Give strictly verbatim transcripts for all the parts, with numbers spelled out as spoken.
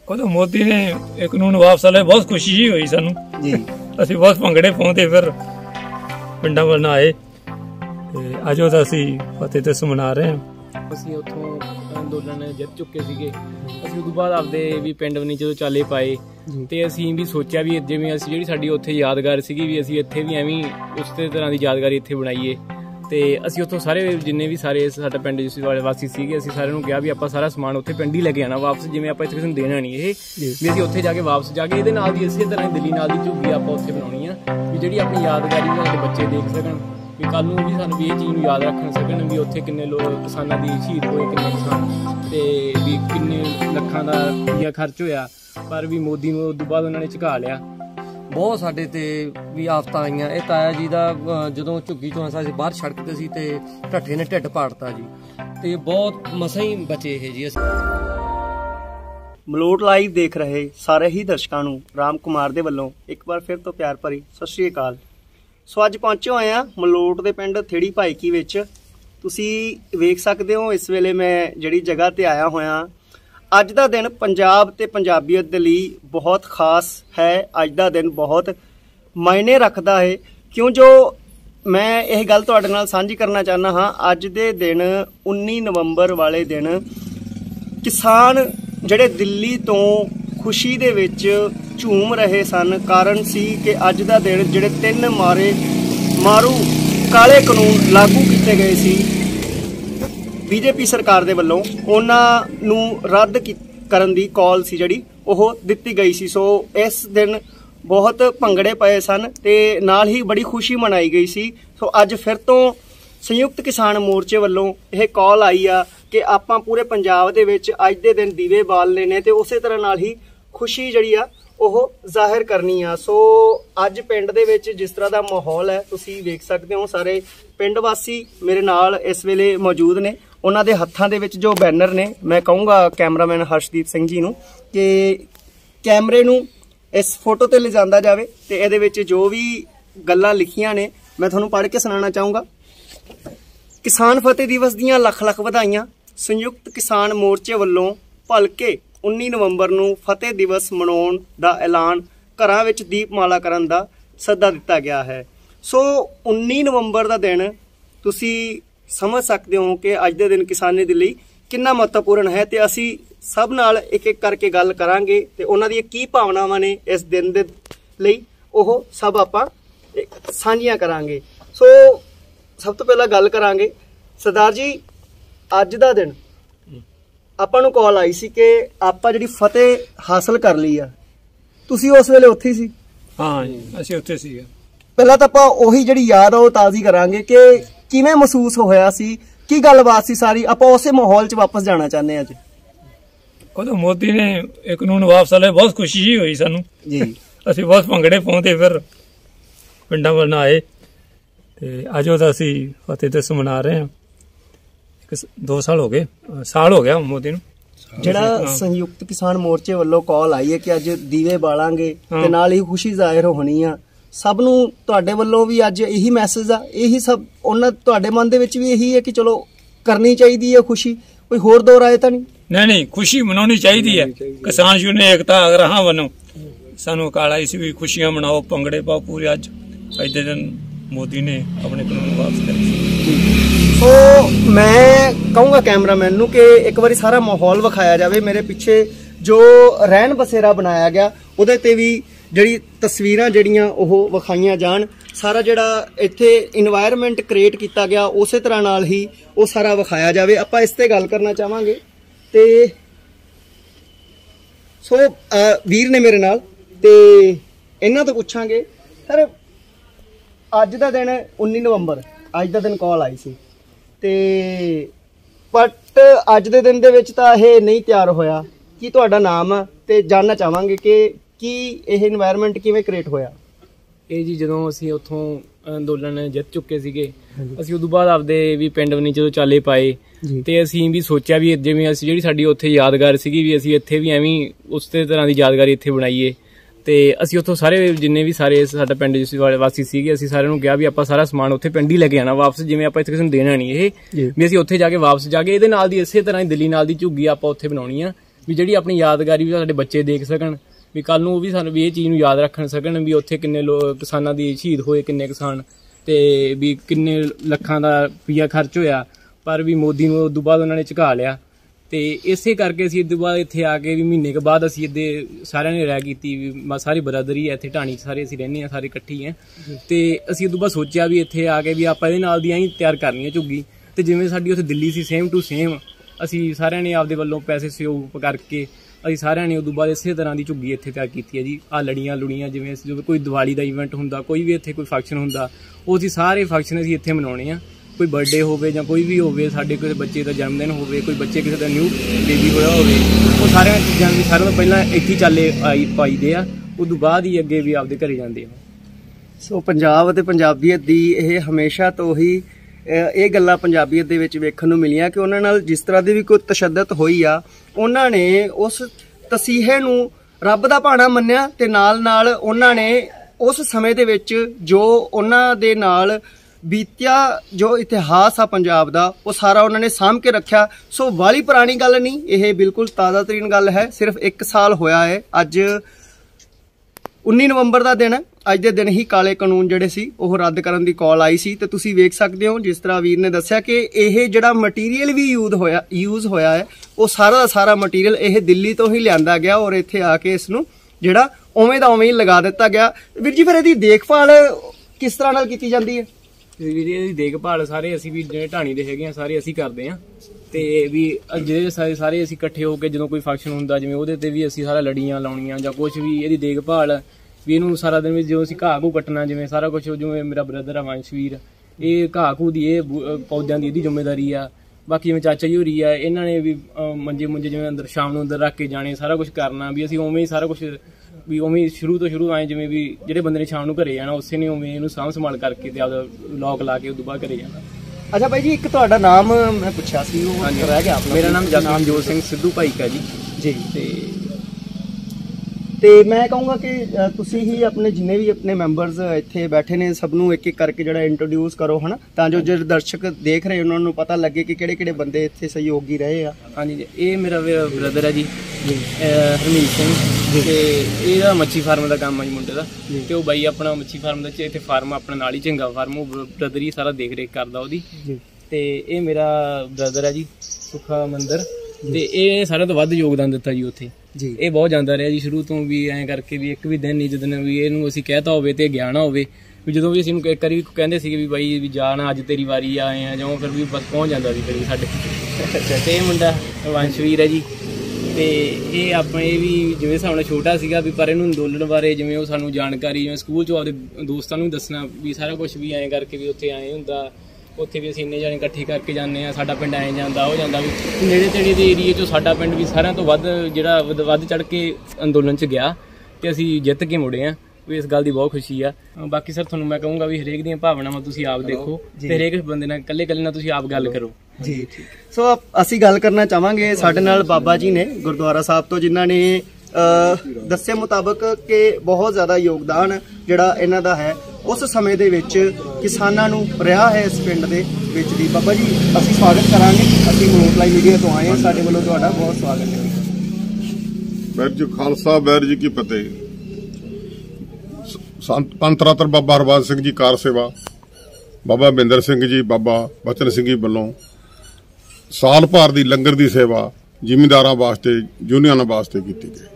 कदों मोदी ने एक कानून वापस आए बहुत खुशी ही हुई सानू जी। ਅਸੀਂ बहुत ਭੰਗੜੇ ਪਾਉਂਦੇ ਫਿਰ ਪਿੰਡਾਂ ਵੱਲ ਆਏ ਤੇ ਅੱਜ ਉਹਦਾ ਅਸੀਂ ਫਤਿਹ ਦਿਵਸ ਮਨਾ ਰਹੇ ਹਾਂ। ਅਸੀਂ ਉੱਥੋਂ ਅੰਦੋਲਨ ਜਿੱਤ ਚੁੱਕੇ ਸੀਗੇ। ਅਸੀਂ ਉਦੋਂ ਬਾਅਦ ਆਪਦੇ ਵੀ ਪਿੰਡ ਵਨੀ ਜਦੋਂ ਚਾਲੇ ਪਾਏ ਤੇ ਅਸੀਂ ਵੀ ਸੋਚਿਆ ਵੀ ਜਿਵੇਂ ਅਸੀਂ ਜਿਹੜੀ ਸਾਡੀ ਉੱਥੇ ਯਾਦਗਾਰ ਸੀਗੀ ਵੀ ਅਸੀਂ ਇੱਥੇ ਵੀ ਐਵੇਂ ਉਸੇ ਤਰ੍ਹਾਂ ਦੀ ਯਾਦਗਾਰੀ ਇੱਥੇ ਬਣਾਈਏ। ਤੇ ਅਸੀਂ ਉੱਥੋਂ ਸਾਰੇ ਜਿੰਨੇ ਵੀ ਸਾਰੇ ਸਾਡਾ ਪਿੰਡ ਜਿਸ ਵਾਲੇ ਵਾਸੀ ਸੀਗੇ ਅਸੀਂ ਸਾਰਿਆਂ ਨੂੰ ਕਿਹਾ ਵੀ ਆਪਾਂ ਸਾਰਾ ਸਮਾਨ ਉੱਥੇ ਪਿੰਡ ਹੀ ਲੈ ਕੇ ਆਉਣਾ ਵਾਪਸ, ਜਿਵੇਂ ਆਪਾਂ ਇੱਥੇ ਕਿਸੇ ਨੂੰ ਦੇਣਾ ਨਹੀਂ ਇਹ ਵੀ ਅਸੀਂ ਉੱਥੇ ਜਾ ਕੇ ਵਾਪਸ ਜਾ ਕੇ ਇਹਦੇ ਨਾਲ ਦੀ ਇਸੇ ਤਰ੍ਹਾਂ ਦਿੱਲੀ ਨਾਲ ਦੀ ਝੁੱਗੀ ਆਪਾਂ ਉੱਥੇ ਬਣਾਉਣੀ ਆ ਵੀ ਜਿਹੜੀ ਆਪਣੀ ਯਾਦਗਾਰੀ ਨੂੰ ਸਾਡੇ ਬੱਚੇ ਦੇਖ ਸਕਣ ਵੀ ਕੱਲ੍ਹ ਨੂੰ ਵੀ ਸਾਨੂੰ ਵੀ ਇਹ ਚੀਜ਼ ਨੂੰ ਯਾਦ ਰੱਖ ਸਕਣ ਵੀ ਉੱਥੇ ਕਿੰਨੇ ਲੋਕ ਕਿਸਾਨਾਂ ਦੀ ਸ਼ਹੀਦ ਹੋਏ, ਕਿੰਨੇ ਕਿਸਾਨ ਤੇ ਵੀ ਕਿੰਨੇ ਲੱਖਾਂ ਦਾ ਰੁਪਈਆ ਖਰਚ ਹੋਇਆ, ਪਰ ਵੀ ਮੋਦੀ ਨੂੰ ਉਸ ਤੋਂ ਬਾਅਦ ਉਹਨਾਂ ਨੇ ਝੁਕਾ ਲਿਆ। ਬਹੁਤ ਸਾਡੇ ਤੇ ਵੀ ਆਫਤਾਂ ਆਈਆਂ। ਇਹ ਤਾਇਆ ਜੀ ਦਾ ਜਦੋਂ ਝੁੱਗੀ ਚੋਂ ਅਸੀਂ ਬਾਹਰ ਸੜਕਦੇ ਸੀ ਤੇ ਢੱਠੇ ਨੇ ਢਿੱਡ ਪਾੜਤਾ ਜੀ ਤੇ ਬਹੁਤ ਮਸਾਂ ਹੀ ਬਚੇ ਇਹ ਜੀ। ਅਸੀਂ ਮਲੋਟ ਲਾਈਵ ਦੇਖ ਰਹੇ ਸਾਰੇ ਹੀ ਦਰਸ਼ਕਾਂ ਨੂੰ ਰਾਮ ਕੁਮਾਰ ਦੇ ਵੱਲੋਂ ਇੱਕ ਵਾਰ ਫਿਰ ਤੋਂ ਪਿਆਰ ਭਰੀ ਸਤਿ ਸ਼੍ਰੀ ਅਕਾਲ। ਸੋ ਅੱਜ ਪਹੁੰਚੇ ਹੋਏ ਆ ਮਲੋਟ ਦੇ ਪਿੰਡ ਥੇੜੀ ਭਾਈਕੀ ਵਿੱਚ। ਤੁਸੀਂ ਵੇਖ ਸਕਦੇ ਹੋ ਇਸ ਵੇਲੇ ਮੈਂ ਜਿਹੜੀ ਜਗ੍ਹਾ ਤੇ ਆਇਆ ਹੋਇਆ। ਅੱਜ ਦਾ ਦਿਨ ਪੰਜਾਬ ਤੇ ਪੰਜਾਬੀਅਤ ਦੇ ਲਈ ਬਹੁਤ ਖਾਸ ਹੈ। ਅੱਜ ਦਾ ਦਿਨ ਬਹੁਤ ਮਾਇਨੇ ਰੱਖਦਾ ਹੈ ਕਿਉਂ ਜੋ ਮੈਂ ਇਹ ਗੱਲ ਤੁਹਾਡੇ ਨਾਲ ਸਾਂਝੀ ਕਰਨਾ ਚਾਹੁੰਦਾ ਹਾਂ। ਅੱਜ ਦੇ ਦਿਨ ਉੱਨੀ ਨਵੰਬਰ ਵਾਲੇ ਦਿਨ ਕਿਸਾਨ ਜਿਹੜੇ ਦਿੱਲੀ ਤੋਂ ਖੁਸ਼ੀ ਦੇ ਵਿੱਚ ਝੂਮ ਰਹੇ ਸਨ। ਕਾਰਨ ਸੀ ਕਿ ਅੱਜ ਦਾ ਦਿਨ ਜਿਹੜੇ ਤਿੰਨ ਮਾਰੇ ਮਾਰੂ ਕਾਲੇ ਕਾਨੂੰਨ ਲਾਗੂ ਕੀਤੇ ਗਏ ਸੀ ਬੀਜੇਪੀ ਸਰਕਾਰ ਦੇ ਵੱਲੋਂ, ਉਹਨਾਂ ਨੂੰ ਰੱਦ ਕਰਨ ਦੀ ਕਾਲ ਸੀ ਜਿਹੜੀ ਉਹ ਦਿੱਤੀ ਗਈ ਸੀ। ਸੋ ਇਸ ਦਿਨ ਬਹੁਤ ਭੰਗੜੇ ਪਏ ਸਨ ਤੇ ਨਾਲ ਹੀ ਬੜੀ ਖੁਸ਼ੀ ਮਨਾਈ ਗਈ ਸੀ। ਸੋ ਅੱਜ ਫਿਰ ਤੋਂ ਸੰਯੁਕਤ ਕਿਸਾਨ ਮੋਰਚੇ ਵੱਲੋਂ ਇਹ ਕਾਲ ਆਈ ਆ ਕਿ ਆਪਾਂ ਪੂਰੇ ਪੰਜਾਬ ਦੇ ਵਿੱਚ ਅੱਜ ਦੇ ਦਿਨ ਦੀਵੇ ਬਾਲਣੇ ਨੇ ਤੇ ਉਸੇ ਤਰ੍ਹਾਂ ਨਾਲ ਹੀ ਖੁਸ਼ੀ ਜਿਹੜੀ ਆ ਉਹ ਜ਼ਾਹਿਰ ਕਰਨੀ ਆ। ਸੋ ਅੱਜ ਪਿੰਡ ਦੇ ਵਿੱਚ ਜਿਸ ਤਰ੍ਹਾਂ ਦਾ ਮਾਹੌਲ ਹੈ ਤੁਸੀਂ ਵੇਖ ਸਕਦੇ ਹੋ। ਸਾਰੇ ਪਿੰਡ ਵਾਸੀ ਮੇਰੇ ਨਾਲ ਇਸ ਵੇਲੇ ਮੌਜੂਦ ਨੇ। ਉਹਨਾਂ ਦੇ ਹੱਥਾਂ ਦੇ ਵਿੱਚ ਜੋ ਬੈਨਰ ਨੇ, ਮੈਂ ਕਹੂੰਗਾ ਕੈਮਰਾਮੈਨ ਹਰਸ਼ਦੀਪ ਸਿੰਘ ਜੀ ਨੂੰ ਕਿ ਕੈਮਰੇ ਨੂੰ ਇਸ ਫੋਟੋ ਤੇ ਲਿਜਾਂਦਾ ਜਾਵੇ ਤੇ ਇਹਦੇ ਵਿੱਚ ਜੋ ਵੀ ਗੱਲਾਂ ਲਿਖੀਆਂ ਨੇ ਮੈਂ ਤੁਹਾਨੂੰ ਪੜ੍ਹ ਕੇ ਸੁਣਾਉਣਾ ਚਾਹੂੰਗਾ। ਕਿਸਾਨ ਫਤਿਹ ਦਿਵਸ ਦੀਆਂ ਲੱਖ ਲੱਖ ਵਧਾਈਆਂ। ਸੰਯੁਕਤ ਕਿਸਾਨ ਮੋਰਚੇ ਵੱਲੋਂ ਭਲਕੇ ਉੱਨੀ ਨਵੰਬਰ ਨੂੰ ਫਤਿਹ ਦਿਵਸ ਮਨਾਉਣ ਦਾ ਐਲਾਨ, ਘਰਾਂ ਵਿੱਚ ਦੀਪਮਾਲਾ ਕਰਨ ਦਾ ਸੱਦਾ ਦਿੱਤਾ ਗਿਆ ਹੈ। ਸੋ ਉੱਨੀ ਨਵੰਬਰ ਦਾ ਦਿਨ ਤੁਸੀਂ ਸਮਝ ਸਕਦੇ ਹੋ ਕਿ ਅੱਜ ਦੇ ਦਿਨ ਕਿਸਾਨੀ ਦੇ ਲਈ ਕਿੰਨਾ ਮਹੱਤਵਪੂਰਨ ਹੈ ਤੇ ਅਸੀਂ ਸਭ ਨਾਲ ਇੱਕ ਇੱਕ ਕਰਕੇ ਗੱਲ ਕਰਾਂਗੇ ਤੇ ਉਹਨਾਂ ਦੀਆਂ ਕੀ ਭਾਵਨਾਵਾਂ ਨੇ ਇਸ ਦਿਨ ਦੇ ਲਈ ਉਹ ਸਭ ਆਪਾਂ ਸਾਂਝੀਆਂ ਕਰਾਂਗੇ। ਸੋ ਸਭ ਤੋਂ ਪਹਿਲਾਂ ਗੱਲ ਕਰਾਂਗੇ ਸਰਦਾਰ ਜੀ, ਅੱਜ ਦਾ ਦਿਨ ਆਪਾਂ ਨੂੰ ਕਾਲ ਆਈ ਸੀ ਕਿ ਆਪਾਂ ਜਿਹੜੀ ਫਤਿਹ ਹਾਸਲ ਕਰ ਲਈ ਆ, ਤੁਸੀਂ ਉਸ ਵੇਲੇ ਉੱਥੇ ਸੀ? ਹਾਂ ਜੀ, ਅਸੀਂ ਉੱਥੇ ਸੀ। ਪਹਿਲਾਂ ਤਾਂ ਆਪਾਂ ਉਹੀ ਜਿਹੜੀ ਯਾਦ ਆ ਉਹ ਤਾਜ਼ੀ ਕਰਾਂਗੇ ਕਿ ਕਿਵੇਂ ਮਹਿਸੂਸ ਹੋਇਆ ਸੀ, ਕੀ ਗੱਲਬਾਤ ਸੀ ਸਾਰੀ। ਆਪਾਂ ਉਸੇ ਮਾਹੌਲ 'ਚ ਵਾਪਸ ਜਾਣਾ ਚਾਹੁੰਦੇ ਹਾਂ ਅੱਜ। ਕਦੋਂ ਮੋਦੀ ਨੇ ਇਹ ਕਾਨੂੰਨ ਵਾਪਸ ਆਏ ਬਹੁਤ ਖੁਸ਼ੀ ਹੀ ਹੋਈ ਸਾਨੂੰ ਜੀ। ਅਸੀਂ ਬਹੁਤ ਭੰਗੜੇ ਪਾਉਂਦੇ ਫਿਰ ਪਿੰਡਾਂ ਵੱਲ ਆਏ ਤੇ ਅੱਜ ਉਹਦਾ ਅਸੀਂ ਫਤਿਹ ਦਿਵਸ ਮਨਾ ਰਹੇ ਹਾਂ। ਇੱਕ ਦੋ ਸਾਲ ਹੋ ਗਏ, ਸਾਲ ਹੋ ਗਿਆ ਮੋਦੀ ਨੂੰ। ਜਿਹੜਾ ਸੰਯੁਕਤ ਕਿਸਾਨ ਮੋਰਚੇ ਵੱਲੋਂ ਕਾਲ ਆਈ ਹੈ ਕਿ ਅੱਜ ਦੀਵੇ ਬਾਲਾਂਗੇ ਤੇ ਨਾਲ ਹੀ ਖੁਸ਼ੀ ਜ਼ਾਹਿਰ ਹੋਣੀ ਆ, ਸਭ ਨੂੰ ਤੁਹਾਡੇ ਵੱਲੋਂ ਵੀ ਅੱਜ ਇਹੀ ਮੈਸੇਜ ਆ? ਇਹੀ ਸਭ ਉਹਨਾਂ ਤੁਹਾਡੇ ਮਨ ਦੇ ਵਿੱਚ ਵੀ ਇਹੀ ਹੈ ਕਿ ਚਲੋ ਕਰਨੀ ਚਾਹੀਦੀ ਹੈ ਖੁਸ਼ੀ, ਕੋਈ ਹੋਰ ਦੋ ਰਾਏ ਤਾਂ ਨਹੀਂ? ਨਹੀਂ ਨਹੀਂ, ਖੁਸ਼ੀ ਮਨਾਉਣੀ ਚਾਹੀਦੀ ਹੈ। ਕਿਸਾਨ ਯੂਨੀਅਨ ਏਕਤਾ ਅਗਰਾਹਾਂ ਵੱਲੋਂ ਸਾਨੂੰ ਕਾਲ ਆਈ ਸੀ ਵੀ ਖੁਸ਼ੀਆਂ ਮਨਾਓ, ਭੰਗੜੇ ਪਾਓ ਪੂਰੇ। ਅੱਜ ਅੱਜ ਦੇ ਦਿਨ ਮੋਦੀ ਨੇ ਆਪਣੇ ਕਾਨੂੰਨ ਵਾਪਸ ਕਰੇ। ਸੋ ਮੈਂ ਕਹੂੰਗਾ ਕੈਮਰਾਮੈਨ ਨੂੰ ਕਿ ਇੱਕ ਵਾਰੀ ਸਾਰਾ ਮਾਹੌਲ ਵਿਖਾਇਆ ਜਾਵੇ। ਮੇਰੇ ਪਿੱਛੇ ਜੋ ਰਹਿਣ ਬਸੇਰਾ ਬਣਾਇਆ ਗਿਆ ਉਹਦੇ ਤੇ ਵੀ ਜਿਹੜੀ ਤਸਵੀਰਾਂ ਜਿਹੜੀਆਂ ਉਹ ਵਿਖਾਈਆਂ ਜਾਣ। ਸਾਰਾ ਜਿਹੜਾ ਇੱਥੇ ਇਨਵਾਇਰਮੈਂਟ ਕ੍ਰੀਏਟ ਕੀਤਾ ਗਿਆ ਉਸੇ ਤਰ੍ਹਾਂ ਨਾਲ ਹੀ ਉਹ ਸਾਰਾ ਵਿਖਾਇਆ ਜਾਵੇ। ਆਪਾਂ ਇਸ ਤੇ ਗੱਲ ਕਰਨਾ ਚਾਹਾਂਗੇ ਤੇ ਸੋ ਵੀਰ ਨੇ ਮੇਰੇ ਨਾਲ ਤੇ ਇਹਨਾਂ ਤੋਂ ਪੁੱਛਾਂਗੇ ਸਰ, ਅੱਜ ਦਾ ਦਿਨ ਉੱਨੀ ਨਵੰਬਰ, ਅੱਜ ਦਾ ਦਿਨ ਕਾਲ ਆਈ ਸੀ ਤੇ ਬਟ ਅੱਜ ਦੇ ਦਿਨ ਦੇ ਵਿੱਚ ਤਾਂ ਇਹ ਨਹੀਂ ਤਿਆਰ ਹੋਇਆ। ਕੀ ਤੁਹਾਡਾ ਨਾਮ ਆ ਤੇ ਜਾਣਨਾ ਚਾਹਾਂਗੇ ਕਿ ਕੀ ਇਹ ਇਨਵਾਇਰਮੈਂਟ ਕਿਵੇਂ ਕ੍ਰੀਏਟ ਹੋਇਆ? ਇਹ ਜੀ ਜਦੋਂ ਅਸੀਂ ਉੱਥੋਂ ਅੰਦੋਲਨ ਜਿੱਤ ਚੁੱਕੇ ਸੀਗੇ ਅਸੀਂ ਉਦੋਂ ਬਾਅਦ ਆਪਦੇ ਵੀ ਪਿੰਡ ਵਨੀ ਜਦੋਂ ਚਾਲੇ ਪਾਏ ਤੇ ਅਸੀਂ ਵੀ ਸੋਚਿਆ ਵੀ ਜਿਵੇਂ ਅਸੀਂ ਜਿਹੜੀ ਸਾਡੀ ਉੱਥੇ ਯਾਦਗਾਰ ਸੀਗੀ ਵੀ ਅਸੀਂ ਇੱਥੇ ਵੀ ਐਵੇਂ ਉਸੇ ਤਰ੍ਹਾਂ ਦੀ ਯਾਦਗਾਰੀ ਇੱਥੇ ਬਣਾਈਏ। ਤੇ ਅਸੀਂ ਉੱਥੋਂ ਸਾਰੇ ਜਿੰਨੇ ਵੀ ਸਾਰੇ ਸਾਡਾ ਪਿੰਡ ਜਿਸ ਵਾਲੇ ਵਾਸੀ ਸੀਗੇ ਅਸੀਂ ਸਾਰਿਆਂ ਨੂੰ ਕਿਹਾ ਵੀ ਆਪਾਂ ਸਾਰਾ ਸਮਾਨ ਉੱਥੇ ਪਿੰਡ ਹੀ ਲੈ ਕੇ ਆਉਣਾ ਵਾਪਸ, ਜਿਵੇਂ ਆਪਾਂ ਇੱਥੇ ਕਿਸੇ ਨੂੰ ਦੇਣਾ ਨਹੀਂ ਇਹ ਵੀ ਅਸੀਂ ਉੱਥੇ ਜਾ ਕੇ ਵਾਪਸ ਜਾ ਕੇ ਇਹਦੇ ਨਾਲ ਦੀ ਇਸੇ ਤਰ੍ਹਾਂ ਹੀ ਦਿੱਲੀ ਨਾਲ ਦੀ ਝੁੱਗੀ ਆਪਾਂ ਉੱਥੇ ਬਣਾਉਣੀ ਆ ਵੀ ਜਿਹੜੀ ਆਪਣੀ ਯਾਦਗਾਰੀ ਵੀ ਸਾਡੇ ਬੱਚੇ ਦੇਖ ਸਕਣ, ਵੀ ਕੱਲ ਨੂੰ ਉਹ ਵੀ ਸਾਨੂੰ ਵੀ ਇਹ ਚੀਜ਼ ਨੂੰ ਯਾਦ ਰੱਖਣ ਸਕਣ ਵੀ ਉੱਥੇ ਕਿੰਨੇ ਲੋਕ ਕਿਸਾਨਾਂ ਦੀ ਸ਼ਹੀਦ ਹੋਏ, ਕਿੰਨੇ ਕਿਸਾਨ, ਤੇ ਵੀ ਕਿੰਨੇ ਲੱਖਾਂ ਦਾ ਰੁਪਈਆ ਖਰਚ ਹੋਇਆ, ਪਰ ਵੀ ਮੋਦੀ ਨੂੰ ਉਦੋਂ ਬਾਅਦ ਉਹਨਾਂ ਨੇ ਝੁਕਾ ਲਿਆ। ਤੇ ਇਸੇ ਕਰਕੇ ਅਸੀਂ ਇਦੋਂ ਬਾਅਦ ਇੱਥੇ ਆ ਕੇ ਵੀ ਮਹੀਨੇ ਕੁ ਬਾਅਦ ਅਸੀਂ ਇੱਦੇ ਸਾਰਿਆਂ ਨੇ ਰਾਇ ਕੀਤੀ ਵੀ ਸਾਰੀ ਬਰਾਦਰੀ ਹੈ ਇੱਥੇ ਢਾਣੀ ਸਾਰੇ ਅਸੀਂ ਰਹਿੰਦੇ ਹਾਂ, ਸਾਰੇ ਇਕੱਠੀ ਹੈ। ਤੇ ਅਸੀਂ ਉਦੋਂ ਬਾਅਦ ਸੋਚਿਆ ਵੀ ਇੱਥੇ ਆ ਕੇ ਵੀ ਆਪਾਂ ਇਹਦੇ ਨਾਲ ਦੀ ਐਂ ਤਿਆਰ ਕਰਨੀ ਹੈ ਝੁੱਗੀ, ਤੇ ਜਿਵੇਂ ਸਾਡੀ ਉੱਥੇ ਦਿੱਲੀ ਸੀ ਸੇਮ ਟੂ ਸੇਮ ਅਸੀਂ ਸਾਰਿਆਂ ਨੇ ਆਪਦੇ ਵੱਲੋਂ ਪੈਸੇ ਸਹਿਯੋਗ ਕਰਕੇ ਅਸੀਂ ਸਾਰਿਆਂ ਨੇ ਉਦੋਂ ਬਾਅਦ ਇਸੇ ਤਰ੍ਹਾਂ ਦੀ ਝੁੱਗੀ ਇੱਥੇ ਤਿਆਰ ਕੀਤੀ ਹੈ ਜੀ। ਆਹ ਲੜੀਆਂ ਲੁੜੀਆਂ ਜਿਵੇਂ ਜਦੋਂ ਕੋਈ ਦੀਵਾਲੀ ਦਾ ਇਵੈਂਟ ਹੁੰਦਾ, ਕੋਈ ਵੀ ਇੱਥੇ ਕੋਈ ਫੰਕਸ਼ਨ ਹੁੰਦਾ, ਉਹ ਅਸੀਂ ਸਾਰੇ ਫੰਕਸ਼ਨ ਅਸੀਂ ਇੱਥੇ ਮਨਾਉਣੇ ਆ। ਕੋਈ ਬਰਥਡੇ ਹੋਵੇ ਜਾਂ ਕੋਈ ਵੀ ਹੋਵੇ, ਸਾਡੇ ਕਿਸੇ ਬੱਚੇ ਦਾ ਜਨਮ ਦਿਨ ਹੋਵੇ, ਕੋਈ ਬੱਚੇ ਕਿਸੇ ਦਾ ਨਿਊ ਬੇਬੀ ਹੋਇਆ ਹੋਵੇ, ਉਹ ਸਾਰੀਆਂ ਚੀਜ਼ਾਂ ਵੀ ਸਾਰਿਆਂ ਤੋਂ ਪਹਿਲਾਂ ਇੱਥੇ ਚਾਲੇ ਆਈ ਪਾਈਦੇ ਆ, ਉਦੋਂ ਬਾਅਦ ਹੀ ਅੱਗੇ ਵੀ ਆਪਦੇ ਘਰੇ ਜਾਂਦੇ ਆ। ਸੋ ਪੰਜਾਬ ਅਤੇ ਪੰਜਾਬੀਅਤ ਦੀ ਇਹ ਹਮੇਸ਼ਾ ਤੋਂ ਹੀ ਇਹ ਗੱਲਾਂ ਪੰਜਾਬੀਅਤ ਦੇ ਵਿੱਚ ਵੇਖਣ ਨੂੰ ਮਿਲੀਆਂ ਕਿ ਉਹਨਾਂ ਨਾਲ ਜਿਸ ਤਰ੍ਹਾਂ ਦੀ ਵੀ ਕੋਈ ਤਸ਼ੱਦਦ ਹੋਈ ਆ, ਉਹਨਾਂ ਨੇ ਉਸ ਤਸੀਹੇ ਨੂੰ ਰੱਬ ਦਾ ਭਾਣਾ ਮੰਨਿਆ, ਤੇ ਨਾਲ ਨਾਲ ਉਹਨਾਂ ਨੇ ਉਸ ਸਮੇਂ ਦੇ ਵਿੱਚ ਜੋ ਉਹਨਾਂ ਦੇ ਨਾਲ ਬੀਤਿਆ ਜੋ ਇਤਿਹਾਸ ਆ ਪੰਜਾਬ ਦਾ, ਉਹ ਸਾਰਾ ਉਹਨਾਂ ਨੇ ਸਾਂਭ ਕੇ ਰੱਖਿਆ। ਸੋ ਵਾਲੀ ਪੁਰਾਣੀ ਗੱਲ ਨਹੀਂ, ਇਹ ਬਿਲਕੁਲ ਤਾਜ਼ਾ ਤਰੀਨ ਗੱਲ ਹੈ। ਸਿਰਫ ਇੱਕ ਸਾਲ ਹੋਇਆ ਹੈ, ਅੱਜ ਉੱਨੀ ਨਵੰਬਰ ਦਾ ਦਿਨ, ਅੱਜ ਦੇ ਦਿਨ ਹੀ ਕਾਲੇ ਕਾਨੂੰਨ ਜਿਹੜੇ ਸੀ ਉਹ ਰੱਦ ਕਰਨ ਦੀ ਕਾਲ ਆਈ ਸੀ। ਤੇ ਤੁਸੀਂ ਵੇਖ ਸਕਦੇ ਹੋ ਜਿਸ ਤਰ੍ਹਾਂ ਵੀਰ ਨੇ ਦੱਸਿਆ ਕਿ ਇਹ ਜਿਹੜਾ ਮਟੀਰੀਅਲ ਵੀ ਯੂਜ਼ ਹੋਇਆ ਯੂਜ਼ ਹੋਇਆ ਹੈ, ਉਹ ਸਾਰਾ ਦਾ ਸਾਰਾ ਮਟੀਰੀਅਲ ਇਹ ਦਿੱਲੀ ਤੋਂ ਹੀ ਲਿਆਂਦਾ ਗਿਆ ਔਰ ਇੱਥੇ ਆ ਕੇ ਇਸ ਨੂੰ ਜਿਹੜਾ ਉਵੇਂ ਦਾ ਉਵੇਂ ਹੀ ਲਗਾ ਦਿੱਤਾ ਗਿਆ। ਵੀਰ ਜੀ ਫਿਰ ਇਹਦੀ ਦੇਖਭਾਲ ਕਿਸ ਤਰ੍ਹਾਂ ਨਾਲ ਕੀਤੀ ਜਾਂਦੀ ਹੈ? ਵੀਰ ਇਹਦੀ ਦੇਖਭਾਲ ਸਾਰੇ ਅਸੀਂ ਵੀ ਜਿਹੜੇ ਢਾਣੀ ਦੇ ਹੈਗੇ ਆ ਸਾਰੇ ਅਸੀਂ ਕਰਦੇ ਹਾਂ, ਤੇ ਵੀ ਜਿਹੜੇ ਸਾਰੇ ਸਾਰੇ ਅਸੀਂ ਇਕੱਠੇ ਹੋ ਕੇ ਜਦੋਂ ਕੋਈ ਫੰਕਸ਼ਨ ਹੁੰਦਾ ਜਿਵੇਂ ਉਹਦੇ ਤੇ ਵੀ ਅਸੀਂ ਸਾਰਾ ਲੜੀਆਂ ਲਾਉਣੀਆਂ ਜਾਂ ਕੁਝ ਵੀ, ਇਹਦੀ ਦੇਖਭਾਲ ਵੀ ਇਹਨੂੰ ਸਾਰਾ ਦਿਨ ਵੀ ਜਦੋਂ ਅਸੀਂ ਘਾਹ ਘੂ ਕੱਟਣਾ, ਜਿਵੇਂ ਸਾਰਾ ਕੁਝ, ਜਿਵੇਂ ਮੇਰਾ ਬ੍ਰਦਰ ਆ ਵੰਸ਼ਵੀਰ, ਇਹ ਘਾਹ ਘੂ ਦੀ ਇਹ ਪੌਦਿਆਂ ਦੀ ਇਹਦੀ ਜ਼ਿੰਮੇਵਾਰੀ ਆ। ਬਾਕੀ ਜਿਵੇਂ ਚਾਚਾ ਜੀ ਹੋਰੀ ਆ, ਇਹਨਾਂ ਨੇ ਵੀ ਮੰਜੇ ਮੁੰਜੇ ਜਿਵੇਂ ਅੰਦਰ ਸ਼ਾਮ ਨੂੰ ਅੰਦਰ ਰੱਖ ਕੇ ਜਾਣੇ, ਸਾਰਾ ਕੁਝ ਕਰਨਾ, ਵੀ ਅਸੀਂ ਉਵੇਂ ਹੀ ਸਾਰਾ ਕੁਝ ਵੀ ਉਵੇਂ ਸ਼ੁਰੂ ਤੋਂ ਸ਼ੁਰੂ ਆਏ, ਜਿਵੇਂ ਵੀ ਜਿਹੜੇ ਬੰਦੇ ਨੇ ਸ਼ਾਮ ਨੂੰ ਘਰੇ ਜਾਣਾ ਉਸੇ ਨੇ ਉਵੇਂ ਇਹਨੂੰ ਸਾਂਭ ਸੰਭਾਲ ਕਰਕੇ ਤੇ ਆਪਦਾ ਲੋਕ ਲਾ ਕੇ ਉਦੋਂ ਬਾਅਦ ਘਰੇ ਜਾਣਾ। ਅੱਛਾ ਬਾਈ ਜੀ, ਇੱਕ ਤੁਹਾਡਾ ਨਾਮ ਮੈਂ ਪੁੱਛਿਆ ਸੀ, ਉਹ ਰਹਿ ਗਿਆ ਆਪਣਾ। ਮੇਰਾ ਨਾਮ ਜਸਨਾਮਜੋਤ ਸਿੰਘ ਸਿੱਧੂ ਭਾਈਕਾ ਜੀ। ਜੀ ਤੇ ਤੇ ਮੈਂ ਕਹੂੰਗਾ ਕਿ ਤੁਸੀਂ ਹੀ ਆਪਣੇ ਜਿੰਨੇ ਵੀ ਆਪਣੇ ਮੈਂਬਰਸ ਇੱਥੇ ਬੈਠੇ ਨੇ ਸਭ ਨੂੰ ਇੱਕ ਇੱਕ ਕਰਕੇ ਜਿਹੜਾ ਇੰਟਰੋਡਿਊਸ ਕਰੋ, ਹਨਾ, ਤਾਂ ਜੋ ਜਿਹੜੇ ਦਰਸ਼ਕ ਦੇਖ ਰਹੇ ਉਹਨਾਂ ਨੂੰ ਪਤਾ ਲੱਗੇ ਕਿ ਕਿਹੜੇ ਕਿਹੜੇ ਬੰਦੇ ਇੱਥੇ ਸਹਿਯੋਗੀ ਰਹੇ ਆ। ਹਾਂਜੀ, ਇਹ ਮੇਰਾ ਬ੍ਰਦਰ ਹੈ ਜੀ ਹਰਮੀਤ ਸਿੰਘ, ਤੇ ਇਹਦਾ ਮੱਛੀ ਫਾਰਮ ਦਾ ਕੰਮ ਆ ਜੀ ਮੁੰਡੇ ਦਾ, ਤੇ ਉਹ ਬਾਈ ਆਪਣਾ ਮੱਛੀ ਫਾਰਮ ਦਾ ਇੱਥੇ ਫਾਰਮ ਆਪਣਾ ਨਾਲ ਹੀ ਚੰਗਾ ਫਾਰਮ, ਉਹ ਬ੍ਰਦਰ ਹੀ ਸਾਰਾ ਦੇਖ ਰੇਖ ਕਰਦਾ ਉਹਦੀ। ਤੇ ਇਹ ਮੇਰਾ ਬ੍ਰਦਰ ਹੈ ਜੀ ਸੁੱਖਾ ਮੰਦਰ, ਤੇ ਇਹ ਸਾਰਿਆਂ ਤੋਂ ਵੱਧ ਯੋਗਦਾਨ ਦਿੱਤਾ ਜੀ ਉੱਥੇ ਜੀ। ਇਹ ਬਹੁਤ ਜਾਂਦਾ ਰਿਹਾ ਜੀ ਸ਼ੁਰੂ ਤੋਂ, ਵੀ ਐਂ ਕਰਕੇ ਵੀ ਇੱਕ ਵੀ ਦਿਨ ਨਹੀਂ ਜਦੋਂ ਵੀ ਇਹਨੂੰ ਅਸੀਂ ਕਹਿਤਾ ਹੋਵੇ ਤੇ ਗਿਆ ਨਾ ਹੋਵੇ, ਵੀ ਜਦੋਂ ਵੀ ਅਸੀਂ ਇਹਨੂੰ ਇੱਕ ਵਾਰੀ ਕਹਿੰਦੇ ਸੀਗੇ ਵੀ ਬਾਈ ਵੀ ਜਾ ਨਾ, ਅੱਜ ਤੇਰੀ ਵਾਰੀ ਆਏ ਆ ਜਾਂ ਫਿਰ ਵੀ ਬਸ ਪਹੁੰਚ ਜਾਂਦਾ ਸੀ ਫਿਰ ਵੀ ਸਾਡੇ। ਤੇ ਇਹ ਮੁੰਡਾ ਵੰਸ਼ਵੀਰ ਹੈ ਜੀ, ਤੇ ਇਹ ਆਪਣੇ ਵੀ ਜਿਵੇਂ ਹਿਸਾਬ ਨਾਲ ਛੋਟਾ ਸੀਗਾ ਵੀ, ਪਰ ਇਹਨੂੰ ਅੰਦੋਲਨ ਬਾਰੇ ਜਿਵੇਂ ਉਹ ਸਾਨੂੰ ਜਾਣਕਾਰੀ, ਜਿਵੇਂ ਸਕੂਲ 'ਚੋਂ ਆਪਦੇ ਦੋਸਤਾਂ ਨੂੰ ਦੱਸਣਾ ਵੀ ਸਾਰਾ ਕੁਛ ਵੀ ਐਂ ਕਰਕੇ ਵੀ ਉੱਥੇ ਆਏ ਹੁੰਦਾ, ਉੱਥੇ ਵੀ ਅਸੀਂ ਇੰਨੇ ਜਾਣੇ ਇਕੱਠੇ ਕਰਕੇ ਜਾਂਦੇ ਹਾਂ, ਸਾਡਾ ਪਿੰਡ ਐਂ ਜਾਂਦਾ ਉਹ ਜਾਂਦਾ, ਵੀ ਨੇੜੇ ਤੇੜੇ ਦੇ ਏਰੀਏ 'ਚੋਂ ਸਾਡਾ ਪਿੰਡ ਵੀ ਸਾਰਿਆਂ ਤੋਂ ਵੱਧ ਜਿਹੜਾ ਵੱਧ ਚੜ੍ਹ ਕੇ ਅੰਦੋਲਨ 'ਚ ਗਿਆ, ਤੇ ਅਸੀਂ ਜਿੱਤ ਕੇ ਮੁੜੇ ਹਾਂ, ਵੀ ਇਸ ਗੱਲ ਦੀ ਬਹੁਤ ਖੁਸ਼ੀ ਆ। ਬਾਕੀ ਸਰ ਤੁਹਾਨੂੰ ਮੈਂ ਕਹੂੰਗਾ ਵੀ ਹਰੇਕ ਦੀਆਂ ਭਾਵਨਾਵਾਂ ਤੁਸੀਂ ਆਪ ਦੇਖੋ, ਤੇ ਹਰੇਕ ਬੰਦੇ ਨਾਲ ਇਕੱਲੇ ਇਕੱਲੇ ਨਾਲ ਤੁਸੀਂ ਆਪ ਗੱਲ ਕਰੋ ਜੀ। ਸੋ ਅਸੀਂ ਗੱਲ ਕਰਨਾ ਚਾਹਾਂਗੇ, ਸਾਡੇ ਨਾਲ ਬਾਬਾ ਜੀ ਨੇ ਗੁਰਦੁਆਰਾ ਸਾਹਿਬ ਤੋਂ, ਜਿਨ੍ਹਾਂ ਨੇ ਦੱਸੇ ਮੁਤਾਬਕ ਕਿ ਬਹੁਤ ਜ਼ਿਆਦਾ ਯੋਗਦਾਨ ਜਿਹੜਾ ਇਹਨਾਂ ਦਾ ਹੈ ਉਸ ਸਮੇਂ ਦੇ ਵਿੱਚ ਕਿਸਾਨਾਂ ਨੂੰ ਰਿਹਾ ਹੈ ਇਸ ਪਿੰਡ ਦੇ ਵਿੱਚ ਦੀ। ਬਾਬਾ ਜੀ ਅਸੀਂ ਸਵਾਗਤ ਕਰਾਂਗੇ, ਅਸੀਂ ਮਲੋਟ ਲਾਈਵ ਮੀਡੀਆ ਤੋਂ ਆਏ ਹਾਂ, ਸਾਡੇ ਵੱਲੋਂ ਤੁਹਾਡਾ ਬਹੁਤ ਸਵਾਗਤ ਹੈ। ਵਾਹਿਗੁਰੂ ਜੀ ਖਾਲਸਾ, ਵਾਹਿਗੁਰੂ ਜੀ ਕੀ ਫਤਿਹ। ਸੰਤ ਪੰਥ ਰਤਨ ਬਾਬਾ ਹਰਬੰਸ ਸਿੰਘ ਜੀ ਕਾਰ ਸੇਵਾ, ਬਾਬਾ ਬਿੰਦਰ ਸਿੰਘ ਜੀ, ਬਾਬਾ ਬਚਨ ਸਿੰਘ ਜੀ ਵੱਲੋਂ ਸਾਲ ਭਰ ਦੀ ਲੰਗਰ ਦੀ ਸੇਵਾ ਜ਼ਿਮੀਂਦਾਰਾਂ ਵਾਸਤੇ, ਯੂਨੀਅਨਾਂ ਵਾਸਤੇ ਕੀਤੀ ਗਈ।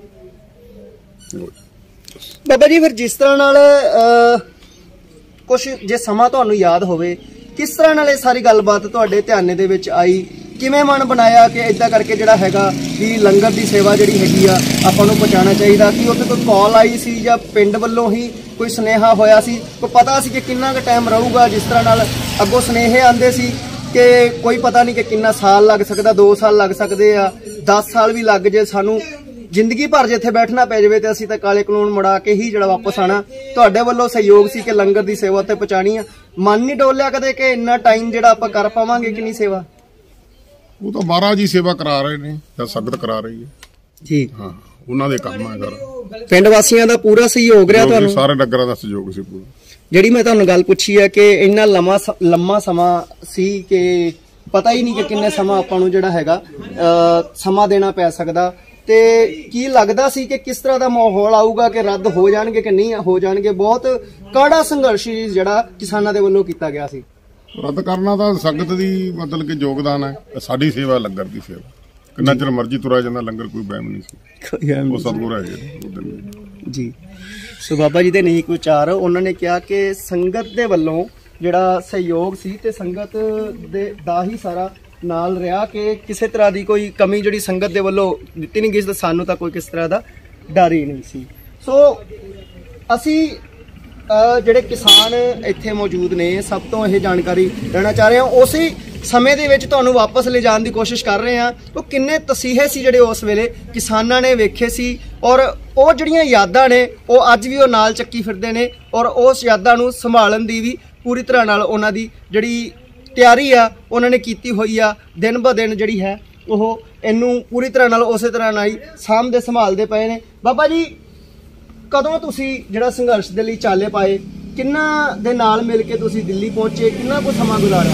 ਬਾਬਾ ਜੀ ਫਿਰ ਜਿਸ ਤਰ੍ਹਾਂ ਨਾਲ ਕੁਛ ਜੇ ਸਮਾਂ ਤੁਹਾਨੂੰ ਯਾਦ ਹੋਵੇ, ਕਿਸ ਤਰ੍ਹਾਂ ਨਾਲ ਇਹ ਸਾਰੀ ਗੱਲਬਾਤ ਤੁਹਾਡੇ ਧਿਆਨ ਦੇ ਵਿੱਚ ਆਈ, ਕਿਵੇਂ ਮਨ ਬਣਾਇਆ ਕਿ ਇਦਾਂ ਕਰਕੇ ਜਿਹੜਾ ਹੈਗਾ ਵੀ ਲੰਗਰ ਦੀ ਸੇਵਾ ਜਿਹੜੀ ਹੈਗੀ ਆ ਆਪਾਂ ਨੂੰ ਪਹੁੰਚਾਉਣਾ ਚਾਹੀਦਾ? ਕਿ ਉੱਥੇ ਕੋਈ ਕਾਲ ਆਈ ਸੀ ਜਾਂ ਪਿੰਡ ਵੱਲੋਂ ਹੀ ਕੋਈ ਸੁਨੇਹਾ ਹੋਇਆ ਸੀ, ਕੋਈ ਪਤਾ ਸੀ ਕਿ ਕਿੰਨਾ ਕੁ ਟਾਈਮ ਰਹੂਗਾ? ਜਿਸ ਤਰ੍ਹਾਂ ਨਾਲ ਅੱਗੋਂ ਸੁਨੇਹੇ ਆਉਂਦੇ ਸੀ ਕਿ ਕੋਈ ਪਤਾ ਨਹੀਂ ਕਿ ਕਿੰਨਾ ਸਾਲ ਲੱਗ ਸਕਦਾ, ਦੋ ਸਾਲ ਲੱਗ ਸਕਦੇ ਆ, ਦਸ ਸਾਲ ਵੀ ਲੱਗ ਜੇ, ਸਾਨੂੰ ਜ਼ਿੰਦਗੀ ਭਰ ਜੇ ਇੱਥੇ ਬੈਠਣਾ ਪੈ ਜਾਵੇ ਤੇ ਅਸੀਂ ਤਾਂ ਕਾਲੇ ਕਾਨੂੰਨ ਮੁੜਾ ਕੇ ਹੀ ਜਿਹੜਾ ਵਾਪਸ ਆਣਾ। ਤੁਹਾਡੇ ਵੱਲੋਂ ਸਹਿਯੋਗ ਸੀ ਕਿ ਲੰਗਰ ਦੀ ਸੇਵਾ ਤੇ ਪਹੁੰਚਾਣੀ ਆ, ਮਨ ਨਹੀਂ ਡੋਲਿਆ ਕਦੇ ਕਿ ਇੰਨਾ ਟਾਈਮ ਜਿਹੜਾ ਆਪਾਂ ਕਰ ਪਾਵਾਂਗੇ ਕਿ ਨਹੀਂ ਸੇਵਾ? ਉਹ ਤਾਂ ਮਹਾਰਾਜ ਜੀ ਸੇਵਾ ਕਰਾ ਰਹੇ ਨੇ ਜਾਂ ਸੰਗਤ ਕਰਾ ਰਹੀ ਹੈ ਜੀ, ਹਾਂ ਉਹਨਾਂ ਦੇ ਕੰਮ ਹੈ ਸਰ। ਪਿੰਡ ਵਾਸੀਆਂ ਦਾ ਪੂਰਾ ਸਹਿਯੋਗ ਰਿਹਾ ਤੁਹਾਨੂੰ? ਸਾਰੇ ਨਗਰਾਂ ਦਾ ਸਹਿਯੋਗ ਸੀ ਪੂਰਾ। ਜਿਹੜੀ ਮੈਂ ਤੁਹਾਨੂੰ ਗੱਲ ਪੁੱਛੀ ਹੈ ਕਿ ਇੰਨਾ ਲੰਮਾ ਲੰਮਾ ਸਮਾਂ ਸੀ ਕਿ ਪਤਾ ਹੀ ਨਹੀਂ ਕਿ ਕਿੰਨੇ ਸਮਾਂ ਆਪਾਂ ਨੂੰ ਜਿਹੜਾ ਹੈਗਾ ਸਮਾਂ ਦੇਣਾ ਪੈ ਸਕਦਾ, ਤੇ ਕੀ ਲੱਗਦਾ ਸੀ ਕਿ ਕਿਸ ਤਰ੍ਹਾਂ ਦਾ ਮਾਹੌਲ ਆਊਗਾ ਕਿ ਰੱਦ ਹੋ ਜਾਣਗੇ ਕਿ ਨਹੀਂ ਹੋ ਜਾਣਗੇ? ਬਹੁਤ ਕਾੜਾ ਸੰਘਰਸ਼ ਜਿਹੜਾ ਕਿਸਾਨਾਂ ਦੇ ਵੱਲੋਂ ਕੀਤਾ ਗਿਆ ਸੀ। ਰੱਦ ਕਰਨਾ ਤਾਂ ਸੰਗਤ ਦੀ ਮਤਲਬ ਕਿ ਯੋਗਦਾਨ ਹੈ, ਸਾਡੀ ਸੇਵਾ ਲੰਗਰ ਦੀ ਸੇਵਾ, ਕਿੰਨਾ ਚਿਰ ਮਰਜ਼ੀ ਤੁਰਿਆ ਜਾਂਦਾ ਲੰਗਰ, ਕੋਈ ਬਹਿਮ ਨਹੀਂ ਸੀ, ਉਹ ਸਤਿਗੁਰ ਹੈ ਜੀ। ਸੋ ਬਾਬਾ ਜੀ ਦੇ ਨੇਕ ਵਿਚਾਰ, ਉਹਨਾਂ ਨੇ ਕਿਹਾ ਕਿ ਸੰਗਤ ਦੇ ਵੱਲੋਂ ਜਿਹੜਾ ਸਹਿਯੋਗ ਸੀ ਤੇ ਸੰਗਤ ਦੇ ਦਾ ਹੀ ਸਾਰਾ ਨਾਲ ਰਿਹਾ ਕਿ ਕਿਸੇ ਤਰ੍ਹਾਂ ਦੀ ਕੋਈ ਕਮੀ ਜਿਹੜੀ ਸੰਗਤ ਦੇ ਵੱਲੋਂ ਦਿੱਤੀ ਨਹੀਂ ਗਈ ਤੇ ਸਾਨੂੰ ਤਾਂ ਕੋਈ ਕਿਸ ਤਰ੍ਹਾਂ ਦਾ ਡਰ ਹੀ ਨਹੀਂ ਸੀ। ਸੋ ਅਸੀਂ ਜਿਹੜੇ ਕਿਸਾਨ ਇੱਥੇ ਮੌਜੂਦ ਨੇ ਸਭ ਤੋਂ ਇਹ ਜਾਣਕਾਰੀ ਲੈਣਾ ਚਾਹ ਰਹੇ ਹਾਂ, ਉਸੇ ਸਮੇਂ ਦੇ ਵਿੱਚ ਤੁਹਾਨੂੰ ਵਾਪਸ ਲੈ ਜਾਣ ਦੀ ਕੋਸ਼ਿਸ਼ ਕਰ ਰਹੇ ਹਾਂ। ਉਹ ਕਿੰਨੇ ਤਸੀਹੇ ਸੀ ਜਿਹੜੇ ਉਸ ਵੇਲੇ ਕਿਸਾਨਾਂ ਨੇ ਵੇਖੇ ਸੀ, ਔਰ ਉਹ ਜਿਹੜੀਆਂ ਯਾਦਾਂ ਨੇ ਉਹ ਅੱਜ ਵੀ ਉਹ ਨਾਲ ਚੱਕੀ ਫਿਰਦੇ ਨੇ, ਔਰ ਉਸ ਯਾਦਾਂ ਨੂੰ ਸੰਭਾਲਣ ਦੀ ਵੀ ਪੂਰੀ ਤਰ੍ਹਾਂ ਨਾਲ ਉਹਨਾਂ ਦੀ ਜਿਹੜੀ ਤਿਆਰੀ ਆ ਉਹਨਾਂ ਨੇ ਕੀਤੀ ਹੋਈ ਆ। ਦਿਨ ਬ ਦਿਨ ਜਿਹੜੀ ਹੈ ਉਹ ਇਹਨੂੰ ਪੂਰੀ ਤਰ੍ਹਾਂ ਨਾਲ ਉਸੇ ਤਰ੍ਹਾਂ ਨਾਲ ਹੀ ਸਾਂਭਦੇ ਸੰਭਾਲਦੇ ਪਏ ਨੇ। ਬਾਬਾ ਜੀ, ਕਦੋਂ ਤੁਸੀਂ ਜਿਹੜਾ ਸੰਘਰਸ਼ ਦੇ ਲਈ ਚਾਲੇ ਪਾਏ, ਕਿੰਨਾ ਦੇ ਨਾਲ ਮਿਲ ਕੇ ਤੁਸੀਂ ਦਿੱਲੀ ਪਹੁੰਚੇ, ਕਿੰਨਾ ਕੁ ਸਮਾਂ ਗੁਜ਼ਾਰਿਆ?